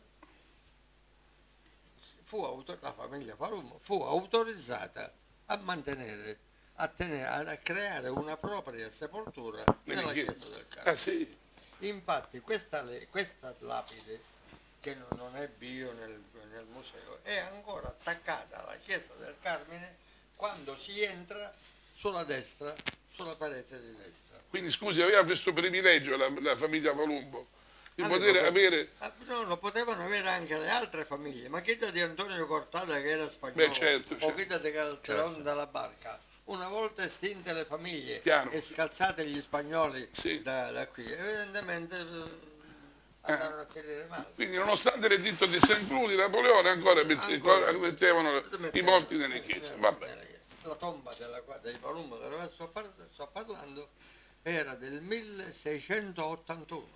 Speaker 4: la famiglia Palumbo fu autorizzata a mantenere, a creare una propria sepoltura nella chiesa del Carmine.
Speaker 2: Sì.
Speaker 4: Infatti questa lapide, che non è bio nel museo, è ancora attaccata alla chiesa del Carmine quando si entra sulla destra, sulla parete di destra.
Speaker 2: Quindi scusi, aveva questo privilegio la famiglia Palumbo di poter avere...
Speaker 4: No, lo potevano avere anche le altre famiglie, ma chi da di Antonio Cortada che era spagnolo, o chi da di Calderon della Barca, una volta estinte le famiglie e scalzate gli spagnoli da qui, evidentemente andarono a finire male.
Speaker 2: Quindi nonostante l'editto di St. Cloud, Napoleone ancora mettevano i morti nelle chiese. Vabbè.
Speaker 4: La tomba dei Palumbo della quale sto parlando era del 1681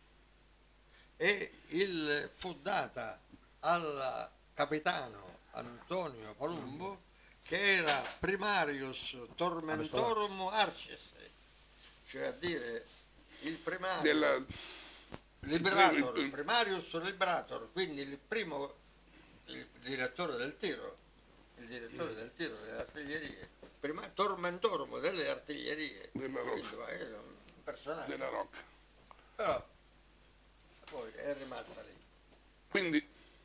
Speaker 4: e fu data al capitano Antonio Palumbo, che era primarius tormentorum arces, cioè a dire il primario liberator, il primarius liberator, quindi il direttore del tiro delle artiglierie, tormentorum delle artiglierie
Speaker 2: della Rocca,
Speaker 4: era un personaggio
Speaker 2: della Rocca,
Speaker 4: però poi è rimasta lì.
Speaker 2: Quindi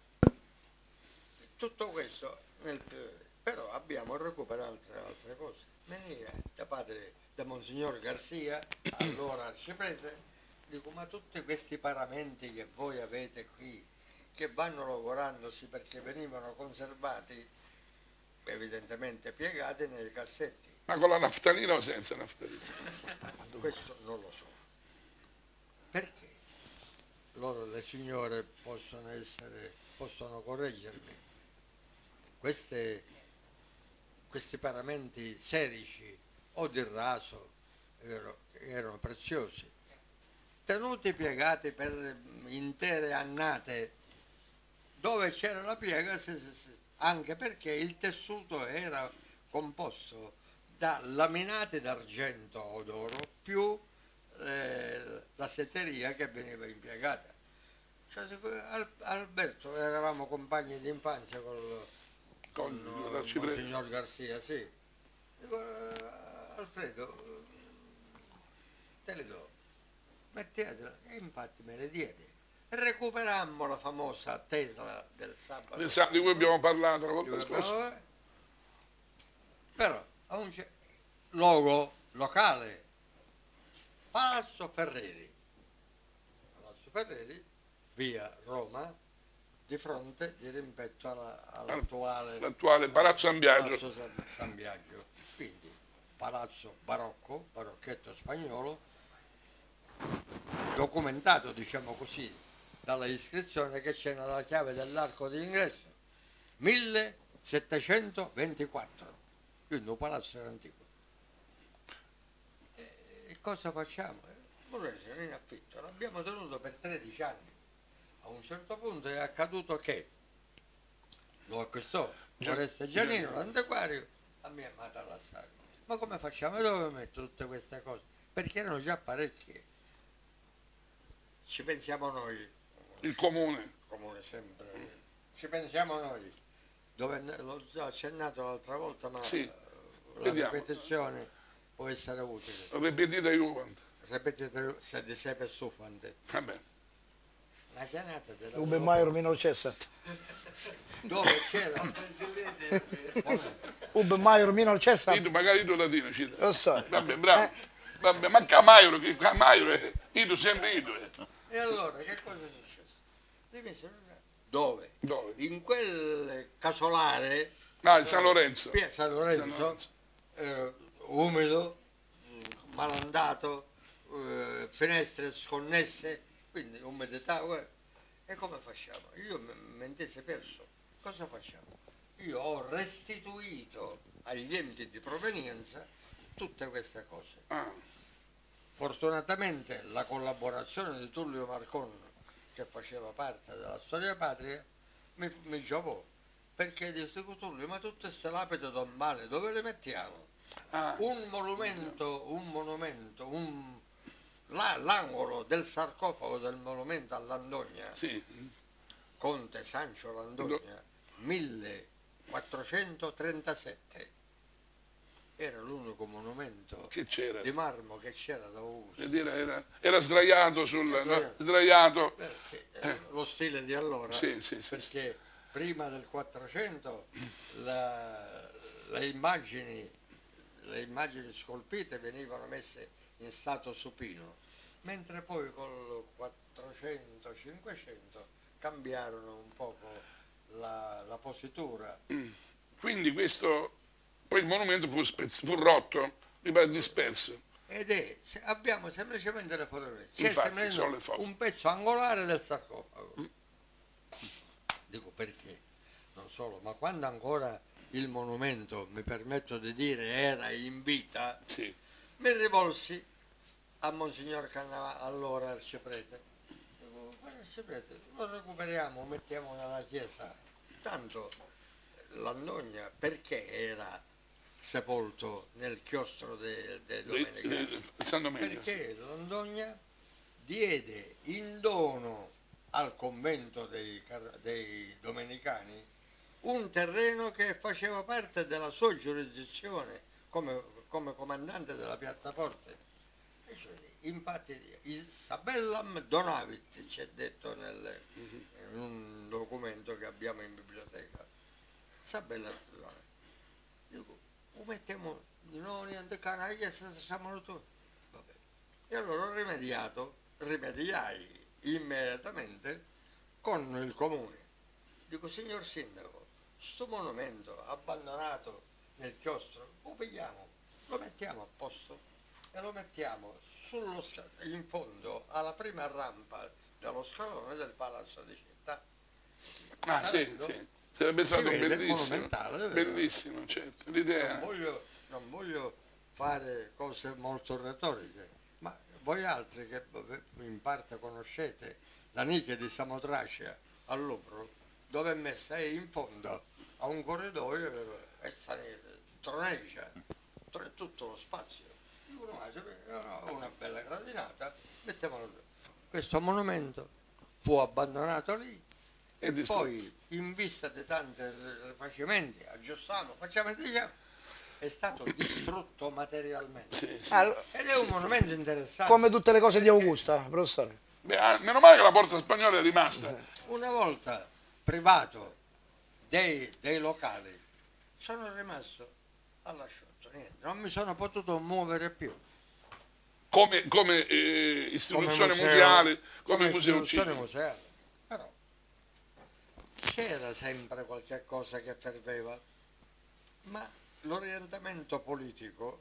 Speaker 4: tutto questo però abbiamo recuperato altre cose. Veniva da Monsignor Garcia, allora arciprete, dico, ma tutti questi paramenti che voi avete qui, che vanno logorandosi perché venivano conservati, evidentemente piegati nei cassetti.
Speaker 2: Ma con la naftalina o senza naftalina?
Speaker 4: Questo non lo so. Perché? Loro, le signore, possono correggermi. Questi paramenti serici o di raso erano preziosi, tenuti piegati per intere annate, dove c'era la piega, anche perché il tessuto era composto da laminati d'argento o d'oro più la setteria che veniva impiegata. Cioè, Alberto, eravamo compagni di infanzia con il signor Garcia, sì. Dico, Alfredo, te le do, mettetela, e infatti me le diede. Recuperammo la famosa Tesla del sabato.
Speaker 2: Di cui abbiamo parlato la volta scorsa.
Speaker 4: Però a un logo locale, Palazzo Ferreri, via Roma, di fronte, di rimpetto
Speaker 2: all'attuale Palazzo San Biagio.
Speaker 4: Quindi palazzo barocco, barocchetto spagnolo, documentato, diciamo così, dalla iscrizione che c'è nella chiave dell'arco di ingresso, 1724, quindi un palazzo antico. E cosa facciamo? Vorrei in affitto, l'abbiamo tenuto per 13 anni. A un certo punto è accaduto che lo acquistò Foreste Giannino, l'antiquario, a mia amata Lassari. Ma come facciamo? Dove metto tutte queste cose? Perché erano già parecchie. Ci pensiamo noi.
Speaker 2: Il comune.
Speaker 4: Sempre. Ci pensiamo noi. Dove l'ho già accennato l'altra volta, ma la ripetizione può essere utile.
Speaker 2: Ripetita Juvent.
Speaker 4: Ripetita se di sepe stufante.
Speaker 2: Vabbè.
Speaker 4: La chiamata della
Speaker 8: Ube Maior minor Cessat.
Speaker 4: Dove c'era?
Speaker 8: Ube Maior minor Cessat.
Speaker 2: Magari tu latino, cita.
Speaker 8: Lo so.
Speaker 2: Vabbè, bravo. Vabbè, ma Camaioro, che Camaioro è Ido, sempre Ido.
Speaker 4: E allora, che cosa è successo? Dove? In quel casolare
Speaker 2: Ah, il San Lorenzo.
Speaker 4: San Lorenzo, umido, malandato, finestre sconnesse, quindi umidità. E come facciamo? Io mi intese perso. Cosa facciamo? Io ho restituito agli enti di provenienza tutte queste cose. Fortunatamente la collaborazione di Tullio Marcon, che faceva parte della Storia Patria, mi giovò, perché disse: Tullio, ma tutte queste lapidi tombali dove le mettiamo? Un monumento, l'angolo del sarcofago del monumento a Landogna,
Speaker 2: sì.
Speaker 4: Conte Sancio Landogna, 1437. Era l'unico monumento di marmo che c'era da Augusto.
Speaker 2: Era sdraiato sdraiato.
Speaker 4: Sì, lo stile di allora,
Speaker 2: sì,
Speaker 4: perché prima del 400 le immagini scolpite venivano messe in stato supino, mentre poi col 400-500 cambiarono un poco la positura.
Speaker 2: Quindi poi il monumento fu rotto, disperso.
Speaker 4: Ed abbiamo semplicemente le fotografie. Un pezzo angolare del sarcofago. Dico perché? Non solo, ma quando ancora il monumento, mi permetto di dire, era in vita,
Speaker 2: sì,
Speaker 4: mi rivolsi a Monsignor Cannavale, allora arciprete. Dico: guarda arciprete, lo recuperiamo, mettiamo nella chiesa. Tanto Landogna, perché era sepolto nel chiostro dei Domenicani? Perché Landogna diede in dono al convento dei Domenicani un terreno che faceva parte della sua giurisdizione come comandante della piazzaforte. Infatti Isabellam Donavit c'è detto in un documento che abbiamo in biblioteca. Isabella Donavit. Dico: mettiamo di nuovo niente canaglia, siamo tutti. E allora rimediai immediatamente con il comune. Dico: signor sindaco, sto monumento abbandonato nel chiostro lo pigliamo, lo mettiamo a posto e lo mettiamo in fondo alla prima rampa dello scalone del Palazzo di Città.
Speaker 2: Sì. Sarebbe stato
Speaker 4: bellissimo,
Speaker 2: bellissimo, certo, l'idea.
Speaker 4: Non voglio fare cose molto retoriche, ma voi altri che in parte conoscete la nicchia di Samotracia a Louvre, dove è messa in fondo a un corridoio e troneggia tutto lo spazio. Una bella gradinata, mettiamolo. Questo monumento fu abbandonato lì e poi, in vista di tanti rifacimenti, aggiustiamo, facciamo e diciamo, è stato distrutto materialmente. Ed è un monumento interessante.
Speaker 8: Come tutte le cose di Augusta, professore.
Speaker 2: Meno male che la Porta Spagnola è rimasta.
Speaker 4: Una volta privato dei locali, sono rimasto all'asciutto, niente, non mi sono potuto muovere più.
Speaker 2: Come istituzione museale, come museo civico.
Speaker 4: Però c'era sempre qualche cosa che ferveva, ma l'orientamento politico,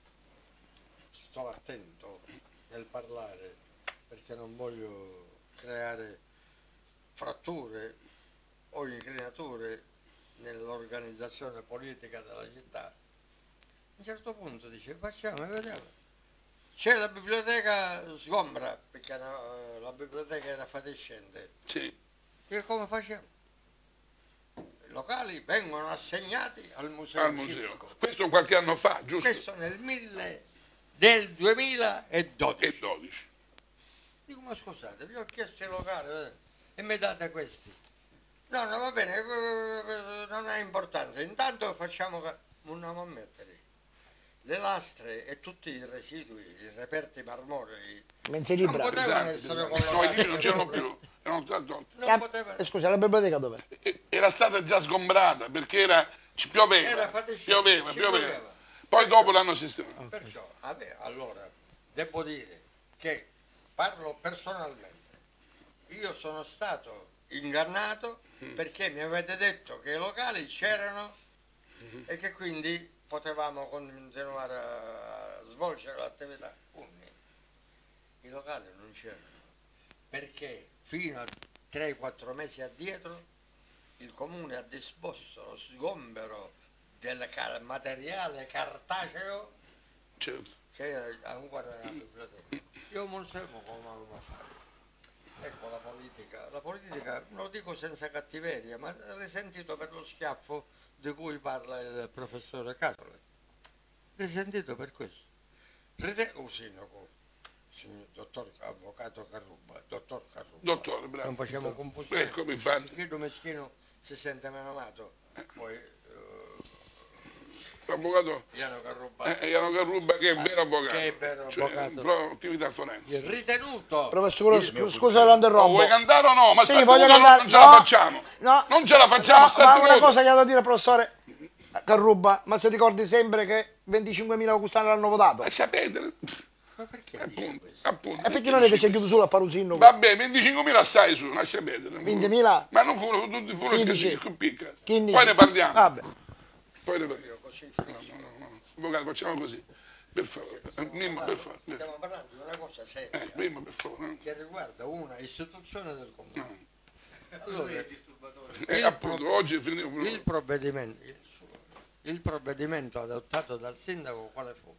Speaker 4: sto attento nel parlare perché non voglio creare fratture o incrinature nell'organizzazione politica della città. A un certo punto dice: facciamo e vediamo. C'è la biblioteca sgombra, perché la biblioteca era fatiscente.
Speaker 2: Sì.
Speaker 4: E come facciamo? I locali vengono assegnati al museo.
Speaker 2: Questo qualche anno fa, giusto?
Speaker 4: Questo del 2012. Dico: ma scusate, vi ho chiesto i locali e mi date questi. No, va bene, non ha importanza. Intanto facciamo... Non a mettere le lastre e tutti i residui, i reperti marmorei non potevano essere collocati.
Speaker 2: No, i libri non c'erano più.
Speaker 8: Scusa, la biblioteca dov'è?
Speaker 2: Era stata già sgombrata perché pioveva. Poi dopo l'hanno sistemato.
Speaker 4: Perciò, allora, devo dire che parlo personalmente. Io sono stato ingannato perché mi avete detto che i locali c'erano e che quindi potevamo continuare a svolgere l'attività. I locali non c'erano, perché fino a 3-4 mesi addietro il comune ha disposto lo sgombero del materiale cartaceo,
Speaker 2: Certo.
Speaker 4: che era ancora nella biblioteca. Io non sapevo come avevamo fatto. Ecco la politica, lo dico senza cattiveria, ma risentito per lo schiaffo di cui parla il professore Catole. Risentito per questo. Sindaco, signor dottor avvocato Carruba, dottor Carruba.
Speaker 2: Dottore, bravo.
Speaker 4: Non facciamo confusione.
Speaker 2: Ecco, infatti.
Speaker 4: Meschino si sente meno amato. Poi
Speaker 2: l'avvocato
Speaker 4: Iano Carruba,
Speaker 2: che è vero avvocato.
Speaker 4: che è vero
Speaker 2: cioè,
Speaker 4: avvocato.
Speaker 2: attività forense.
Speaker 8: Ritenuto. Professore, scusa lo interrompo.
Speaker 2: Vuoi cantare o no? Ma
Speaker 8: sì, voglio cantare.
Speaker 2: Non ce la facciamo.
Speaker 8: No.
Speaker 2: Non ce la facciamo.
Speaker 8: Ma una cosa che ha da dire, professore Carruba, ma se ricordi sempre che 25.000 custani l'hanno votato?
Speaker 2: Sapete?
Speaker 4: Ma perché?
Speaker 2: Appunto.
Speaker 8: E perché non invece è chiuso solo a Parusinno?
Speaker 2: Vabbè, 25.000 assai su, lascia perdere.
Speaker 8: 20.000?
Speaker 2: Ma non furono tutti più piccoli.
Speaker 8: 15.
Speaker 2: Poi ne parliamo.
Speaker 8: Vabbè.
Speaker 2: Poi ne parliamo. No. Avvocato, facciamo così. Per favore. Mimmo, per favore.
Speaker 4: Stiamo parlando di una cosa seria.
Speaker 2: Prima, per favore.
Speaker 4: Che riguarda una istituzione del comune.
Speaker 2: No.
Speaker 4: Allora,
Speaker 2: appunto, oggi finiamo.
Speaker 4: Il provvedimento adottato dal sindaco quale fu?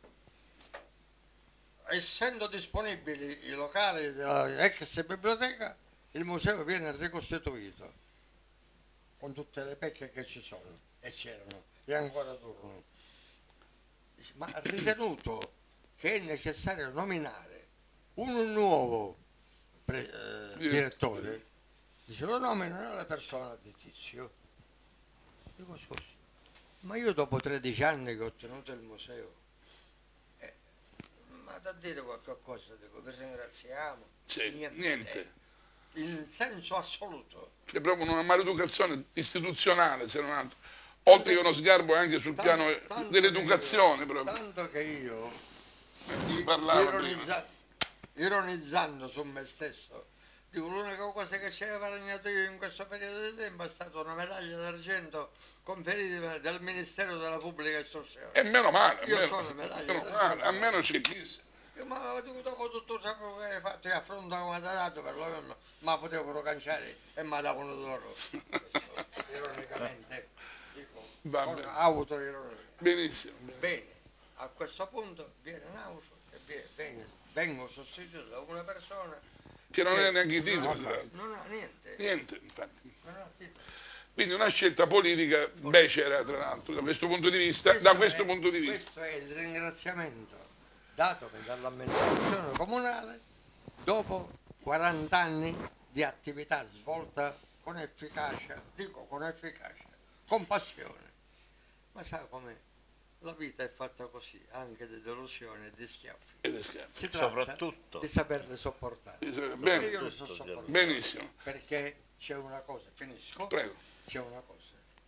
Speaker 4: Essendo disponibili i locali della ex biblioteca, il museo viene ricostituito con tutte le pecche che ci sono e c'erano e ancora durano. Ma ha ritenuto che è necessario nominare un nuovo direttore, dice lo nominano la persona di Tizio. Dico scusa, ma io dopo 13 anni che ho tenuto il museo, ma da dire qualche cosa, dico, vi ringraziamo.
Speaker 2: Niente.
Speaker 4: In senso assoluto.
Speaker 2: C'è proprio una maleducazione istituzionale, se non altro. Oltre che uno sgarbo anche sul piano dell'educazione proprio.
Speaker 4: Tanto che io, ironizzando su me stesso, dico l'unica cosa che ci aveva guadagnato io in questo periodo di tempo è stata una medaglia d'argento conferita dal Ministero della Pubblica Istruzione.
Speaker 2: E meno male.
Speaker 4: Io sono medaglia d'argento.
Speaker 2: A meno c'è chi.
Speaker 4: Ma dopo tutto sapevo che hai fatto e affrontato come ti ha dato, per lo ma potevano canciare e mi davano d'oro. Ironicamente, dico, con autoironia.
Speaker 2: Benissimo.
Speaker 4: Bene, a questo punto viene Nauso e vengo sostituito da una persona
Speaker 2: che non è neanche i titoli.
Speaker 4: Non ha niente.
Speaker 2: Niente, infatti.
Speaker 4: Non ha titoli.
Speaker 2: Quindi una scelta politica becera, tra l'altro, da questo punto di vista.
Speaker 4: Questo è il ringraziamento datomi dall'amministrazione comunale dopo 40 anni di attività svolta con efficacia, con passione. Ma sa com'è? La vita è fatta così, anche di delusioni e di schiaffi. Si tratta
Speaker 6: soprattutto
Speaker 4: di saperle sopportare.
Speaker 2: Bene.
Speaker 4: Io le so sopportare.
Speaker 2: Benissimo.
Speaker 4: Perché c'è una cosa, finisco.
Speaker 2: Prego.
Speaker 4: C'è una cosa.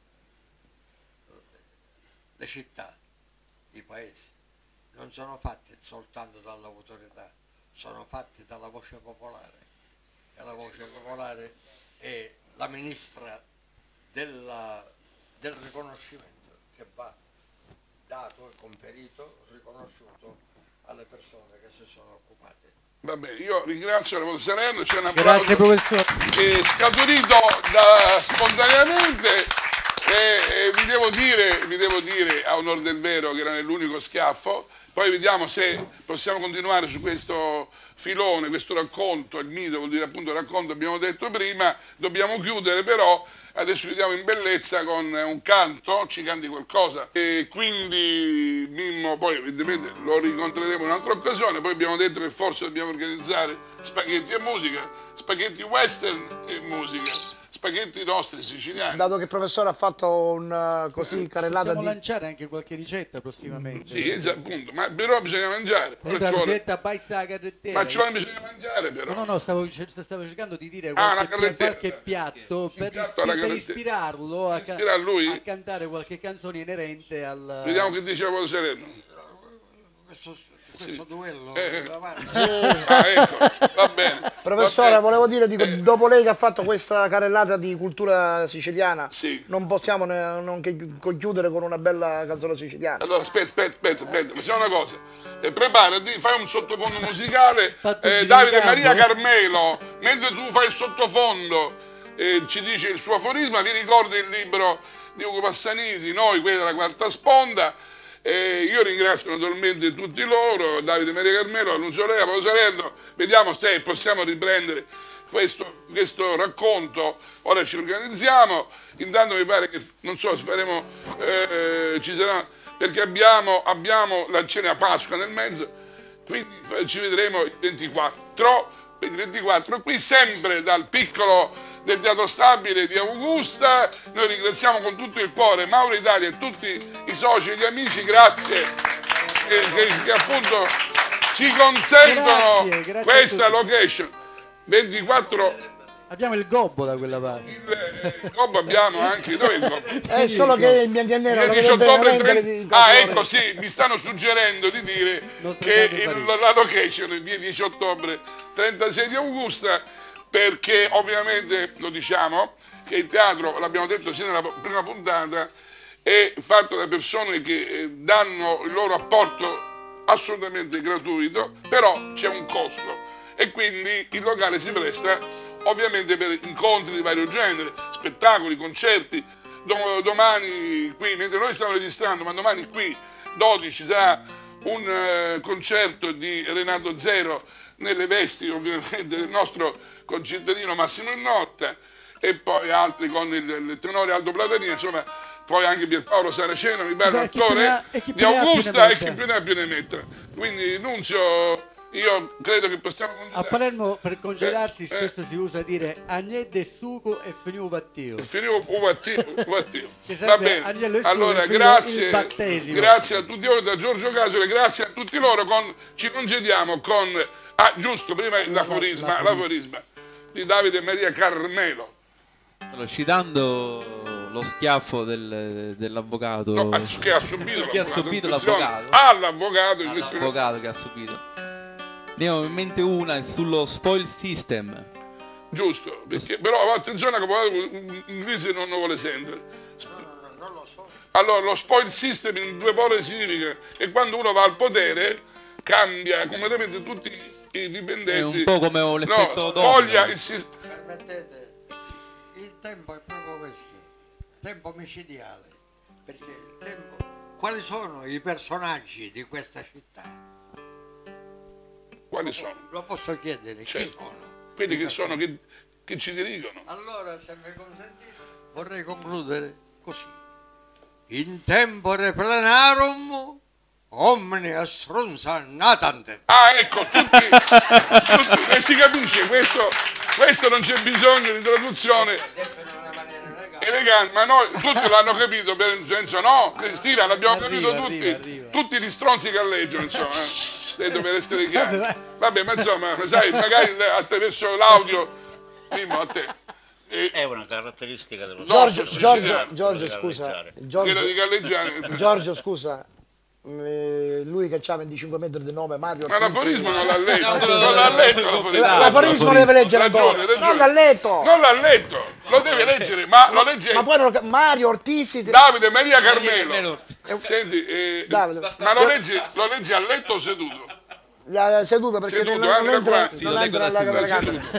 Speaker 4: Le città, i paesi, non sono fatti soltanto dall'autorità, sono fatti dalla voce popolare. E la voce popolare è la ministra del riconoscimento che va dato e conferito, riconosciuto alle persone che si sono occupate.
Speaker 2: Va bene, io ringrazio la vostra Salerno, c'è un
Speaker 3: Grazie professore.
Speaker 2: Che è scaturito spontaneamente e vi devo dire a onor del vero che era nell'unico schiaffo. Poi vediamo se possiamo continuare su questo filone, questo racconto, il mito vuol dire appunto racconto, abbiamo detto prima, dobbiamo chiudere però, adesso vediamo in bellezza con un canto, ci canti qualcosa e quindi Mimmo poi evidentemente lo rincontreremo in un'altra occasione, poi abbiamo detto che forse dobbiamo organizzare spaghetti e musica, spaghetti western e musica. Spaghetti nostri siciliani.
Speaker 8: Dato che il professore ha fatto un così carrellata
Speaker 3: possiamo lanciare anche qualche ricetta prossimamente.
Speaker 2: Sì, appunto, ma però bisogna mangiare.
Speaker 3: La ricetta paisa carretera.
Speaker 2: Ma ci bisogna mangiare però.
Speaker 3: No, stavo cercando di dire qualche piatto per ispirarlo a cantare qualche canzone inerente al...
Speaker 2: Vediamo che diceva Salerno.
Speaker 4: Questo questo duello
Speaker 2: ecco, va bene.
Speaker 8: Professore, volevo dire, dico, dopo lei che ha fatto questa carrellata di cultura siciliana, non possiamo non che concludere con una bella canzone siciliana.
Speaker 2: Allora, aspetta, facciamo una cosa. Preparati, fai un sottofondo musicale, Davide Maria Carmelo, mentre tu fai il sottofondo, ci dice il suo aforisma, vi ricordo il libro di Ugo Passanisi, Noi, quelli della quarta sponda. Io ringrazio naturalmente tutti loro, Davide Maria Carmelo, Annunzio Lea, Paolo Salerno. Vediamo se possiamo riprendere questo racconto. Ora ci organizziamo. Intanto mi pare che, non so, faremo, ci sarà, perché abbiamo la cena a Pasqua nel mezzo, quindi ci vedremo il 24, qui sempre dal piccolo del Teatro Stabile di Augusta. Noi ringraziamo con tutto il cuore Mauro Italia e tutti i soci e gli amici, grazie che appunto ci consentono questa location. 24
Speaker 3: abbiamo il gobbo da quella parte.
Speaker 2: Il gobbo abbiamo anche noi.
Speaker 8: È solo che in bianco e nero.
Speaker 2: 10 ottobre ecco sì, mi stanno suggerendo di dire che la location è via 10 ottobre 36 di Augusta, perché ovviamente lo diciamo che il teatro, l'abbiamo detto sia nella prima puntata, è fatto da persone che danno il loro apporto assolutamente gratuito, però c'è un costo e quindi il locale si presta ovviamente per incontri di vario genere, spettacoli, concerti. Domani qui, mentre noi stiamo registrando, ma domani qui 12 sarà un concerto di Renato Zero nelle vesti ovviamente del nostro concittadino Massimo Innotta, e poi altri con il tenore Aldo Platanina, insomma, poi anche Pierpaolo Saraceno, mi pare, attore di Augusta, e chi più ne ha più ne metta. Quindi Nunzio, io credo che possiamo
Speaker 3: a Palermo per congedarsi spesso si usa dire agnello e sugo e finì uvatio.
Speaker 2: Va bene, allora grazie a tutti voi, da Giorgio Casole, grazie a tutti loro. Ci congediamo con giusto, prima l'aforisma di Davide Maria Carmelo.
Speaker 1: Allora, citando lo schiaffo dell'avvocato,
Speaker 2: che ha subito
Speaker 1: che ha subito l'avvocato,
Speaker 2: all'avvocato
Speaker 1: che ha subito, ne ho in mente una sullo spoil system.
Speaker 2: Giusto, perché, però attenzione che l'inglese non lo vuole sentire.
Speaker 4: Non lo so.
Speaker 2: Allora, lo spoil system in due parole significa che quando uno va al potere cambia completamente tutti i dipendenti. È
Speaker 1: un po' come l'effetto
Speaker 2: spoglia il sistema.
Speaker 4: Permettete, il tempo è proprio questo, tempo micidiale, perché il tempo. Quali sono i personaggi di questa città?
Speaker 2: Quali sono?
Speaker 4: Lo posso chiedere, chi sono?
Speaker 2: Quelli che sono, che ci dirigono.
Speaker 4: Allora, se mi consentite, vorrei concludere così. In tempore plenarum omnia strunza natante.
Speaker 2: Ecco, tutti e si capisce, questo non c'è bisogno di traduzione elegante, ma noi tutti l'hanno capito, per senso no? Cristina, l'abbiamo capito tutti, tutti gli stronzi galleggiano, insomma. Per essere chiari. Vabbè, ma insomma, sai, magari attraverso l'audio, dimmi a te.
Speaker 6: È una caratteristica dello
Speaker 8: Giorgio, scusa. Giorgio, scusa. Lui che ha 25 metri di nome, Mario.
Speaker 2: Ma l'aforismo non l'ha letto.
Speaker 8: L'aforismo deve leggere ancora. Non l'ha letto.
Speaker 2: Non l'ha letto. Lo deve leggere, ma lo legge.
Speaker 8: Ma poi Mario Ortisi.
Speaker 2: Davide Maria Carmelo. Senti, ma lo leggi a letto o seduto?
Speaker 8: Seduto, perché non entra nella camera.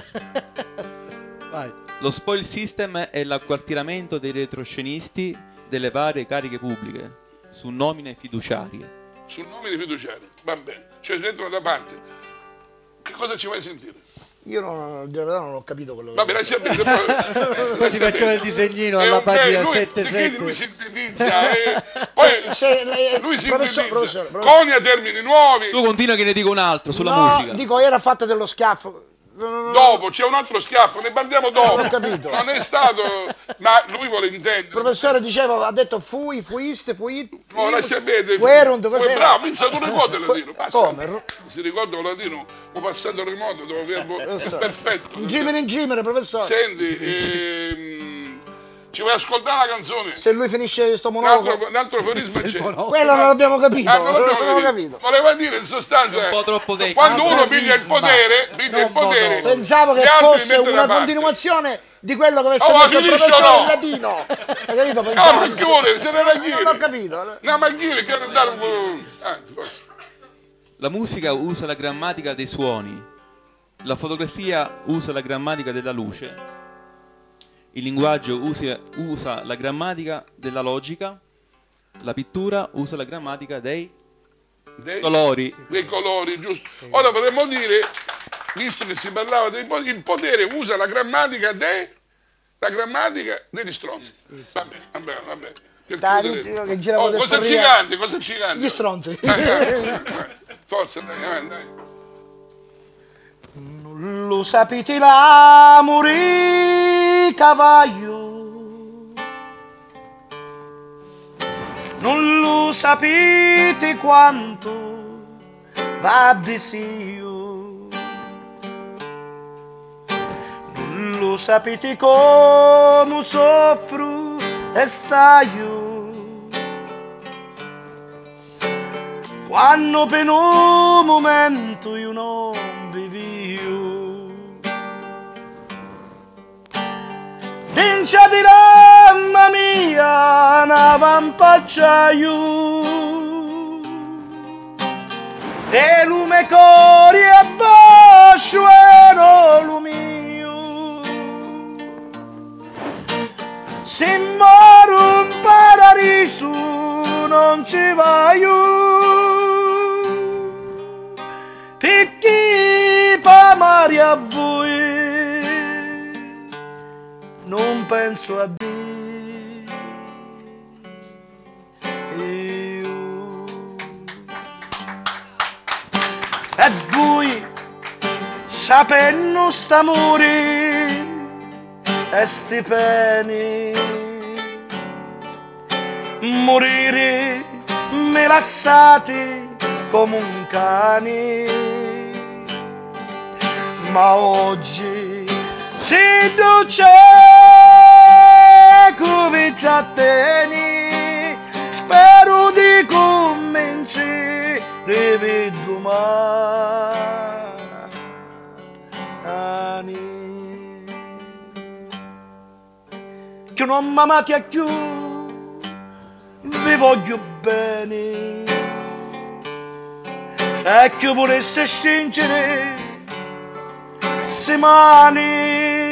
Speaker 1: Lo spoil system è l'acquartieramento dei retroscenisti delle varie cariche pubbliche su nomine fiduciarie.
Speaker 2: Su nomine fiduciarie, va bene. Cioè dentro da parte. Che cosa ci vuoi sentire?
Speaker 8: Io non ho capito quello.
Speaker 2: Vabbè,
Speaker 3: poi ti facciamo il disegnino alla pagina 77.
Speaker 2: Lui sintetizza poi lui sintetizza conia termini nuovi.
Speaker 1: Tu continua che ne dico un altro sulla musica.
Speaker 8: Dico, era fatta dello schiaffo.
Speaker 2: Dopo c'è un altro schiaffo, ne parliamo dopo.
Speaker 8: Ho capito.
Speaker 2: Non è stato, ma lui vuole intendere.
Speaker 8: Il professore diceva, ha detto fuiste.
Speaker 2: No, lascia vedere.
Speaker 8: Bravo,
Speaker 2: pensa tu ricordi il latino.
Speaker 8: Come?
Speaker 2: Si ricorda il latino, ho passato remoto, è perfetto.
Speaker 8: In gimere, professore.
Speaker 2: Senti, Ci vuoi ascoltare la canzone?
Speaker 8: Se lui finisce questo monologo.
Speaker 2: Un altro aforisma c'è.
Speaker 8: Quello non l'abbiamo capito.
Speaker 2: Non l'abbiamo capito. Voleva dire in sostanza,
Speaker 1: un po' troppo
Speaker 2: quando uno piglia il potere,
Speaker 8: pensavo che fosse una continuazione di quello che avesse detto il professore del latino. Hai capito?
Speaker 2: No, perché vuole, se ne raghire.
Speaker 8: Non ho capito.
Speaker 2: No, ma chi che andare un po'.
Speaker 1: La musica usa la grammatica dei suoni, la fotografia usa la grammatica della luce, il linguaggio usa la grammatica della logica, la pittura usa la grammatica dei colori.
Speaker 2: Dei colori, giusto. Ora potremmo dire, visto che si parlava il potere usa la grammatica degli stronzi. Va bene. Cosa ci canti?
Speaker 8: Gli stronzi.
Speaker 2: Forza, dai.
Speaker 8: Non lo sapete l'amore cavaglio, non lo sapete quanto va desio, non lo sapete come soffro e staio quando per un momento io non vivio. Dincia di mamma mia una vampacciaio e lume cori e vascio ero lumio. Se moro in paradiso non ci vaio, perché pa mare a voi non penso a Dio. E voi sapendo st'amore e sti peni, morire me lasciate come un cane, ma oggi se tu c'è comincia a tenere, spero di cominciare domani, che non mi amate a più, vi voglio bene, e che volesse scingere se mani,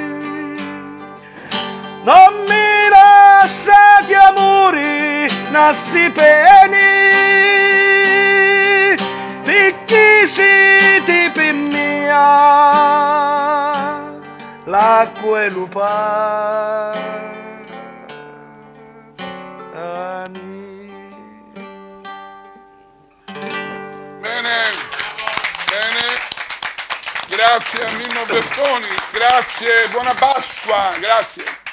Speaker 8: non mi lasciate amore nasti peni, perché siete per mia l'acqua e l'upani.
Speaker 2: Bene, grazie a Mimmo Bertoni, grazie, buona Pasqua, grazie.